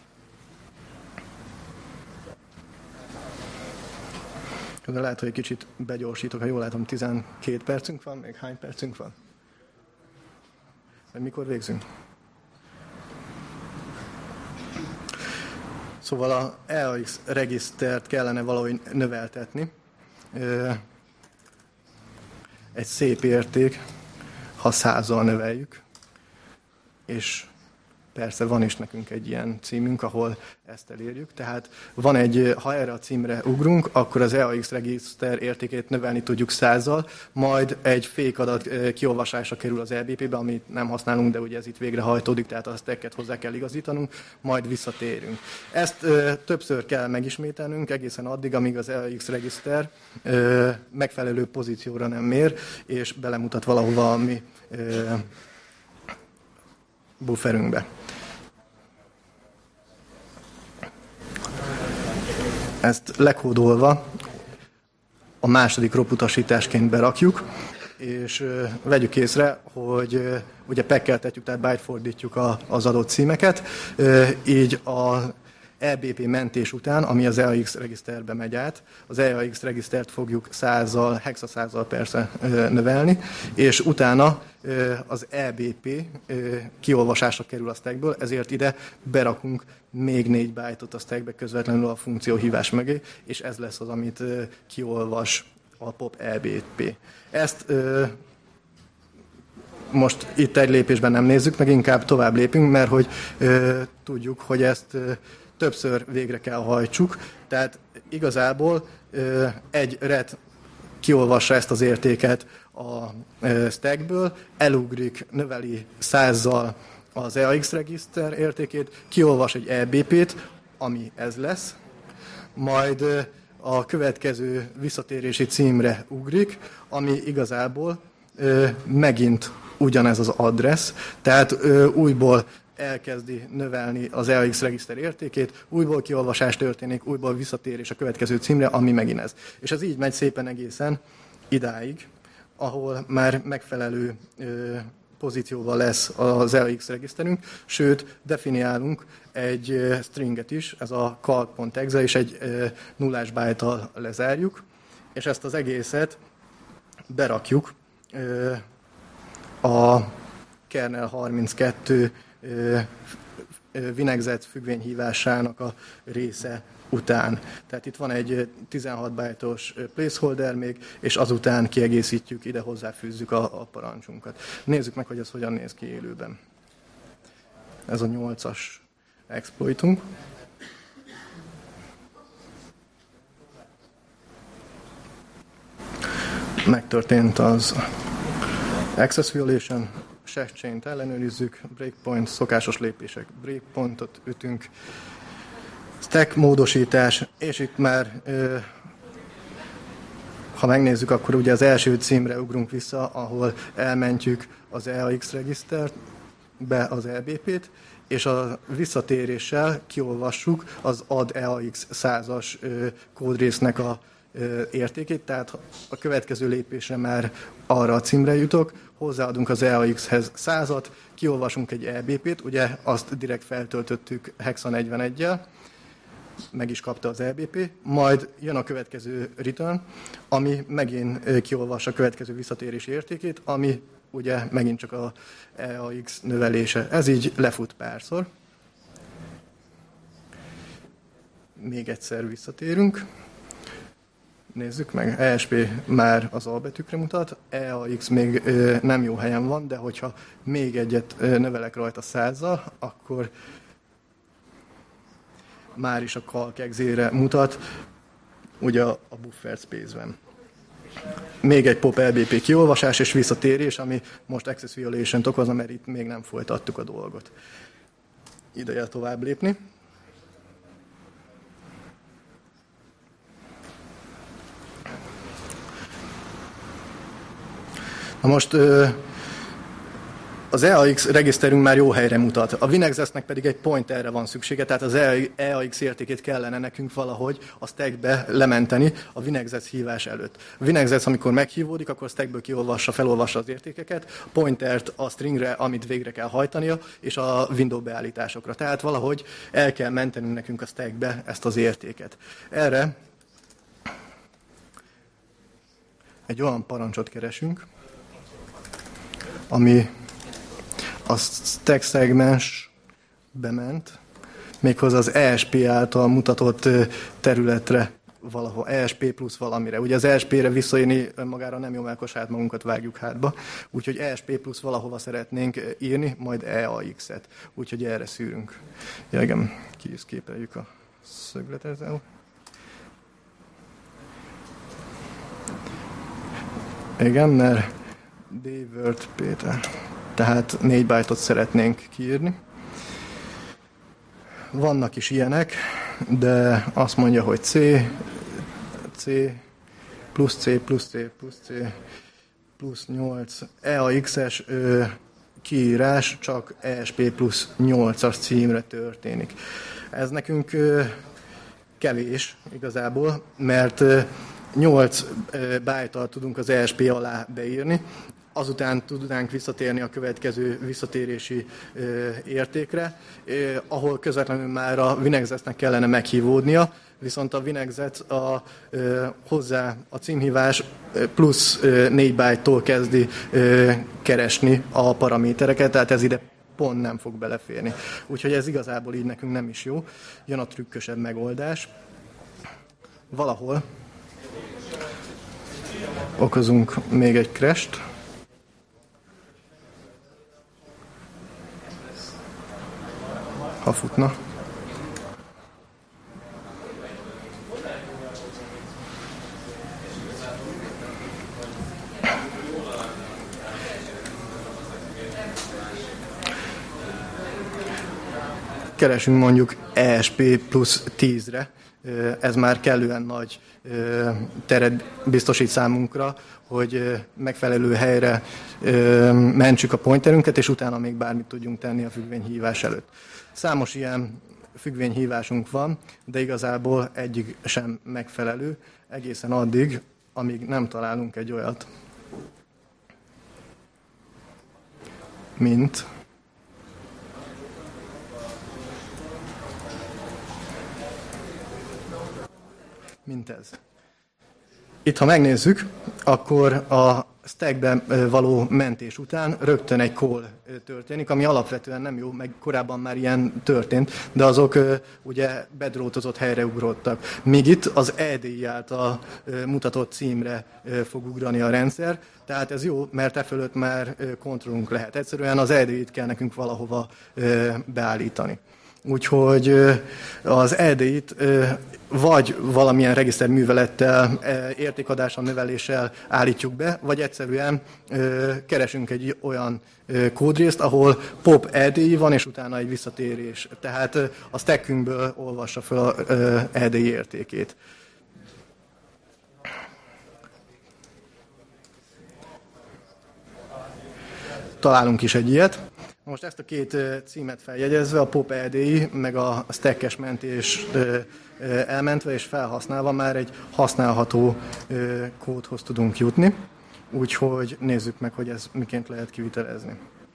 De lehet, hogy egy kicsit begyorsítok, ha jól látom, 12 percünk van, még hány percünk van? Vagy mikor végzünk? Szóval a EAX regisztert kellene valahogy növeltetni. Egy szép érték, ha 100-zal növeljük, és persze van is nekünk egy ilyen címünk, ahol ezt elérjük. Tehát van ha erre a címre ugrunk, akkor az EAX regiszter értékét növelni tudjuk 100-zal, majd egy fake adat kiolvasásra kerül az EBP-be, amit nem használunk, de ugye ez itt végrehajtódik, tehát a stacket hozzá kell igazítanunk, majd visszatérünk. Ezt többször kell megismételnünk, egészen addig, amíg az EAX regiszter megfelelő pozícióra nem mér, és belemutat valahova a mi bufferünkbe. Ezt lekódolva a második rob utasításként berakjuk, és vegyük észre, hogy ugye packeltetjük, tehát bytefordítjuk az adott címeket, így az EBP mentés után, ami az EAX regiszterbe megy át, az EAX regisztert fogjuk 100-zal, hexaszázzal persze növelni, és utána az EBP kiolvasásra kerül a stackből, ezért ide berakunk még 4 byte-ot a stackbe közvetlenül a funkció hívás mögé, és ez lesz az, amit kiolvas a pop EBP. Ezt most itt egy lépésben nem nézzük, meg inkább tovább lépünk, mert hogy tudjuk, hogy ezt többször végre kell hajtsuk, tehát igazából egy ret kiolvassa ezt az értéket a stackből, elugrik, növeli 100-zal az EAX regiszter értékét, kiolvas egy EBP-t, ami ez lesz, majd a következő visszatérési címre ugrik, ami igazából megint ugyanez az address, tehát újból elkezdi növelni az EAX regiszter értékét, újból kiolvasás történik, újból visszatérés a következő címre, ami megint ez. És ez így megy szépen egészen idáig, ahol már megfelelő pozícióval lesz az EAX regiszterünk, sőt, definiálunk egy stringet is, ez a calc.exe, és egy nullás byte-tal lezárjuk, és ezt az egészet berakjuk a kernel 32 Vinegzet függvényhívásának a része után. Tehát itt van egy 16 byte-os placeholder még, és azután kiegészítjük, ide hozzáfűzzük a parancsunkat. Nézzük meg, hogy ez hogyan néz ki élőben. Ez a 8-as exploitunk. Megtörtént az access violation, check chain-t ellenőrizzük, breakpoint, szokásos lépések, breakpointot ütünk, stack módosítás, és itt már, ha megnézzük, akkor ugye az első címre ugrunk vissza, ahol elmentjük az EAX regiszterbe az EBP-t, és a visszatéréssel kiolvassuk az add EAX 100-as kódrésznek a értékét, tehát a következő lépésre már arra a címre jutok, hozzáadunk az EAX-hez 100-at, kiolvasunk egy EBP-t, ugye azt direkt feltöltöttük Hexa 41-jel, meg is kapta az EBP, majd jön a következő return, ami megint kiolvassa a következő visszatérési értékét, ami ugye megint csak a EAX növelése. Ez így lefut párszor. Még egyszer visszatérünk. Nézzük meg, ESP már az albetűkre mutat, EAX még nem jó helyen van, de hogyha még egyet növelek rajta 100-zal, akkor már is a calc-exe-re mutat, ugye a buffer space-ben. Még egy pop LBP kiolvasás és visszatérés, ami most access violation-t okozna, mert itt még nem folytattuk a dolgot. Ideje tovább lépni. Na most az EAX regiszterünk már jó helyre mutat. A Vinexesnek pedig egy pointerre van szüksége, tehát az EAX értékét kellene nekünk valahogy a stackbe lementeni a Vinexes hívás előtt. A Vinexes, amikor meghívódik, akkor a stackből kiolvassa, felolvassa az értékeket, a pointert a stringre, amit végre kell hajtania, és a window beállításokra. Tehát valahogy el kell mentenünk nekünk a stackbe ezt az értéket. Erre egy olyan parancsot keresünk, ami a stack segmens bement, méghozzá az ESP által mutatott területre valahol, ESP plusz valamire. Ugye az ESP-re visszaírni magára nem jó, mert saját magunkat vágjuk hátba. Úgyhogy ESP plusz valahova szeretnénk írni, majd EAX-et. Úgyhogy erre szűrünk. Ja, igen, ki is képeljük a szögletet. Igen, mert Dword Péter. Tehát 4 byte-ot szeretnénk kiírni. Vannak is ilyenek, de azt mondja, hogy C plusz C plusz C plusz C plusz 8 EAX-es kiírás csak ESP plusz 8-as címre történik. Ez nekünk kevés igazából, mert 8 byte-tal tudunk az ESP alá beírni, azután tudnánk visszatérni a következő visszatérési értékre, ahol közvetlenül már a Vinexesnek kellene meghívódnia, viszont a Vinexet hozzá a címhívás plusz 4 byte-tól kezdi keresni a paramétereket, tehát ez ide pont nem fog beleférni. Úgyhogy ez igazából így nekünk nem is jó. Jön a trükkösebb megoldás. Valahol okozunk még egy crash-t. Ha futna. Keresünk mondjuk ESP plusz 10-re. Ez már kellően nagy teret biztosít számunkra, hogy megfelelő helyre mentsük a pointerünket, és utána még bármit tudjunk tenni a függvényhívás előtt. Számos ilyen függvényhívásunk van, de igazából egyik sem megfelelő, egészen addig, amíg nem találunk egy olyat, mint ez. Itt, ha megnézzük, akkor a stackbe való mentés után rögtön egy call történik, ami alapvetően nem jó, meg korábban már ilyen történt, de azok ugye bedrótozott helyre ugrottak. Míg itt az EDI által mutatott címre fog ugrani a rendszer, tehát ez jó, mert e fölött már kontrollunk lehet. Egyszerűen az EDI-t kell nekünk valahova beállítani. Úgyhogy az EDI-t vagy valamilyen regiszterművelettel, értékadással, növeléssel állítjuk be, vagy egyszerűen keresünk egy olyan kódrészt, ahol pop EDI van, és utána egy visszatérés. Tehát a stackünkből olvassa fel az EDI értékét. Találunk is egy ilyet. Most ezt a két címet feljegyezve, a pop EDI, meg a stackes mentés elmentve és felhasználva már egy használható kódhoz tudunk jutni. Úgyhogy nézzük meg, hogy ez miként lehet kivitelezni.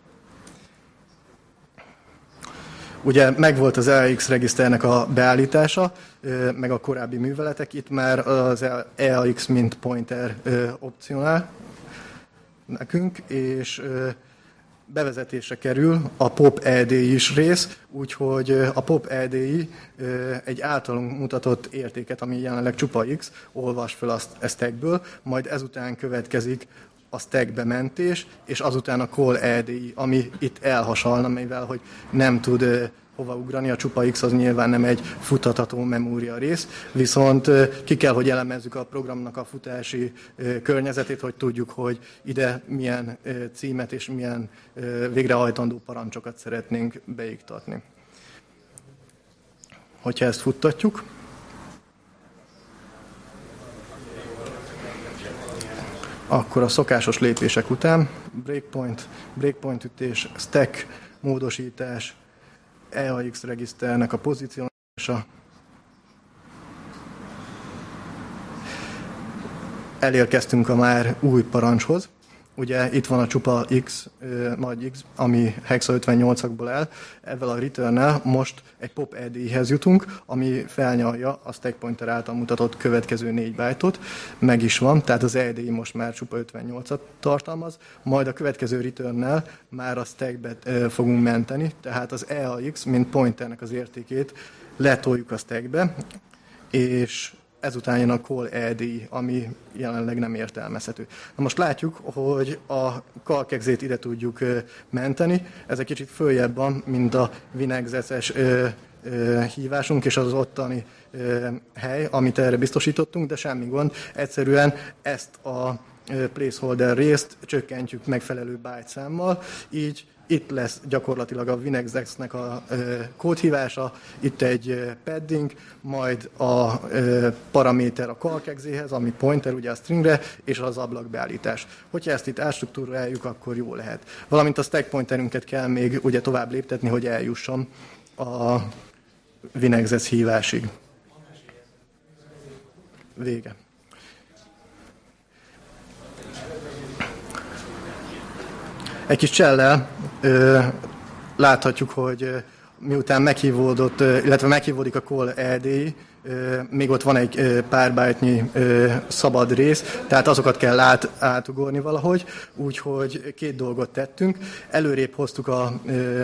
Ugye megvolt az EAX regiszternek a beállítása, meg a korábbi műveletek. Itt már az EAX mint pointer opcionál nekünk, és bevezetésre kerül a pop EDI is rész, úgyhogy a pop EDI egy általunk mutatott értéket, ami jelenleg csupa X, olvas fel a stackből, majd ezután következik a stackbe mentés, és azután a call EDI, ami itt elhasalna, mivel hogy nem tud hova ugrani, a csupa X az nyilván nem egy futtatható memória rész, viszont ki kell, hogy elemezzük a programnak a futási környezetét, hogy tudjuk, hogy ide milyen címet és milyen végrehajtandó parancsokat szeretnénk beiktatni. Hogyha ezt futtatjuk, akkor a szokásos lépések után breakpoint ütés, stack módosítás, EAX regiszternek a pozícionálása. Elérkeztünk a már új parancshoz. Ugye itt van a csupa X, nagy X, ami hexa 58-akból áll. Ezzel a return-nel most egy pop EDI-hez jutunk, ami felnyalja a stack pointer által mutatott következő 4 byte-ot. Meg is van, tehát az EDI most már csupa 58-at tartalmaz. Majd a következő return-nel már a stackbe fogunk menteni, tehát az EAX, mint pointernek az értékét letoljuk a stackbe, és ezután jön a call EDI, ami jelenleg nem értelmezhető. Na most látjuk, hogy a calcexét ide tudjuk menteni. Ez egy kicsit följebb van, mint a WinExec-es hívásunk, és az ottani hely, amit erre biztosítottunk, de semmi gond. Egyszerűen ezt a placeholder részt csökkentjük megfelelő byte számmal, így itt lesz gyakorlatilag a WinExec-nek a kódhívása, itt egy padding, majd a paraméter a calcexéhez, ami pointer ugye a stringre, és az ablakbeállítás. Hogyha ezt itt átstruktúráljuk, akkor jó lehet. Valamint a stack pointerünket kell még ugye tovább léptetni, hogy eljusson a WinExec hívásig. Vége. Egy kis csellel láthatjuk, hogy miután meghívódott, illetve meghívódik a call EDI, még ott van egy pár byte-nyi szabad rész, tehát azokat kell átugorni valahogy, úgyhogy 2 dolgot tettünk. Előrébb hoztuk a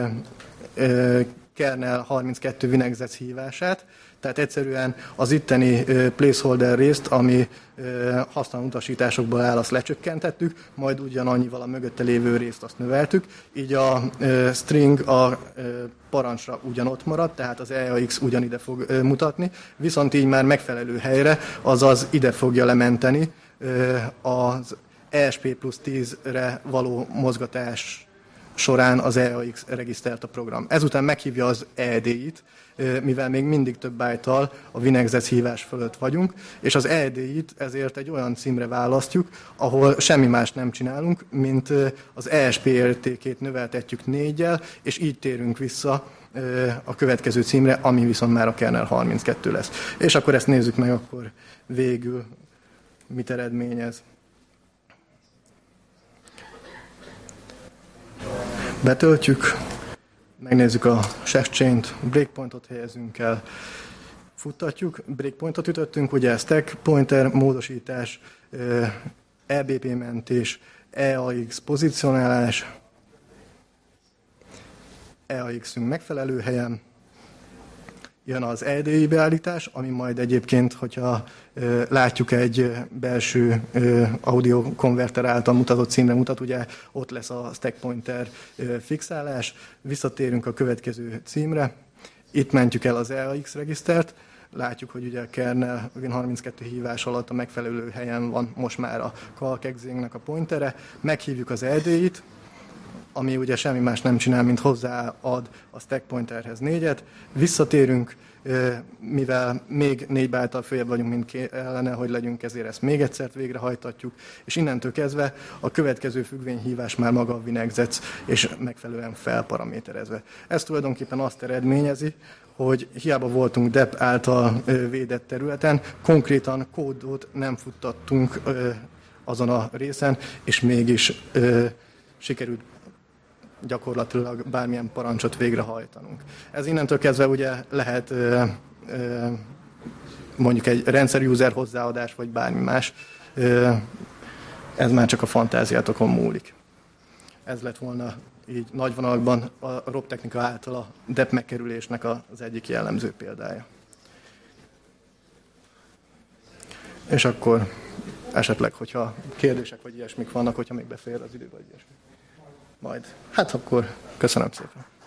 kernel 32 WinExec hívását, tehát egyszerűen az itteni placeholder részt, ami használutasításokból áll, azt lecsökkentettük, majd ugyanannyival a mögötte lévő részt azt növeltük, így a string a parancsra ugyanott maradt, tehát az EAX ugyanide fog mutatni, viszont így már megfelelő helyre, azaz ide fogja lementeni az ESP+10-re való mozgatás során az EAX regisztert a program. Ezután meghívja az EDI-t, mivel még mindig több byte-tal a WinExec hívás fölött vagyunk, és az EDI-t ezért egy olyan címre választjuk, ahol semmi más nem csinálunk, mint az ESP értékét növeltetjük 4-jel, és így térünk vissza a következő címre, ami viszont már a kernel 32 lesz. És akkor ezt nézzük meg akkor végül, mit eredményez. Betöltjük, megnézzük a chef chain-t, breakpointot helyezünk el, futtatjuk, breakpointot ütöttünk, ugye stack pointer módosítás, EBP mentés, EAX pozícionálás, EAX-ünk megfelelő helyen, jön az EDI beállítás, ami majd egyébként, hogyha látjuk egy belső audio konverter által mutatott címre mutat, ugye ott lesz a stack pointer fixálás. Visszatérünk a következő címre. Itt mentjük el az EAX regisztert. Látjuk, hogy ugye a kernel Win32 hívás alatt a megfelelő helyen van most már a calc.exe-nek a pointere. Meghívjuk az EDI-t, ami ugye semmi más nem csinál, mint hozzáad a stack pointerhez 4-et. Visszatérünk, mivel még 4 bájttal följebb vagyunk, mint kellene, hogy legyünk, ezért ezt még egyszer végrehajtatjuk, és innentől kezdve a következő függvényhívás már maga a WinExec, és megfelelően felparaméterezve. Ez tulajdonképpen azt eredményezi, hogy hiába voltunk DEP által védett területen, konkrétan kódot nem futtattunk azon a részen, és mégis sikerült gyakorlatilag bármilyen parancsot végrehajtanunk. Ez innentől kezdve ugye lehet mondjuk egy rendszer user hozzáadás, vagy bármi más. Ez már csak a fantáziátokon múlik. Ez lett volna így nagy vonalakban a ROP technika által a DEP megkerülésnek az egyik jellemző példája. És akkor esetleg, hogyha kérdések vagy ilyesmik vannak, hogyha még befér az idő, vagy ilyesmi. Majd. Hát akkor köszönöm szépen.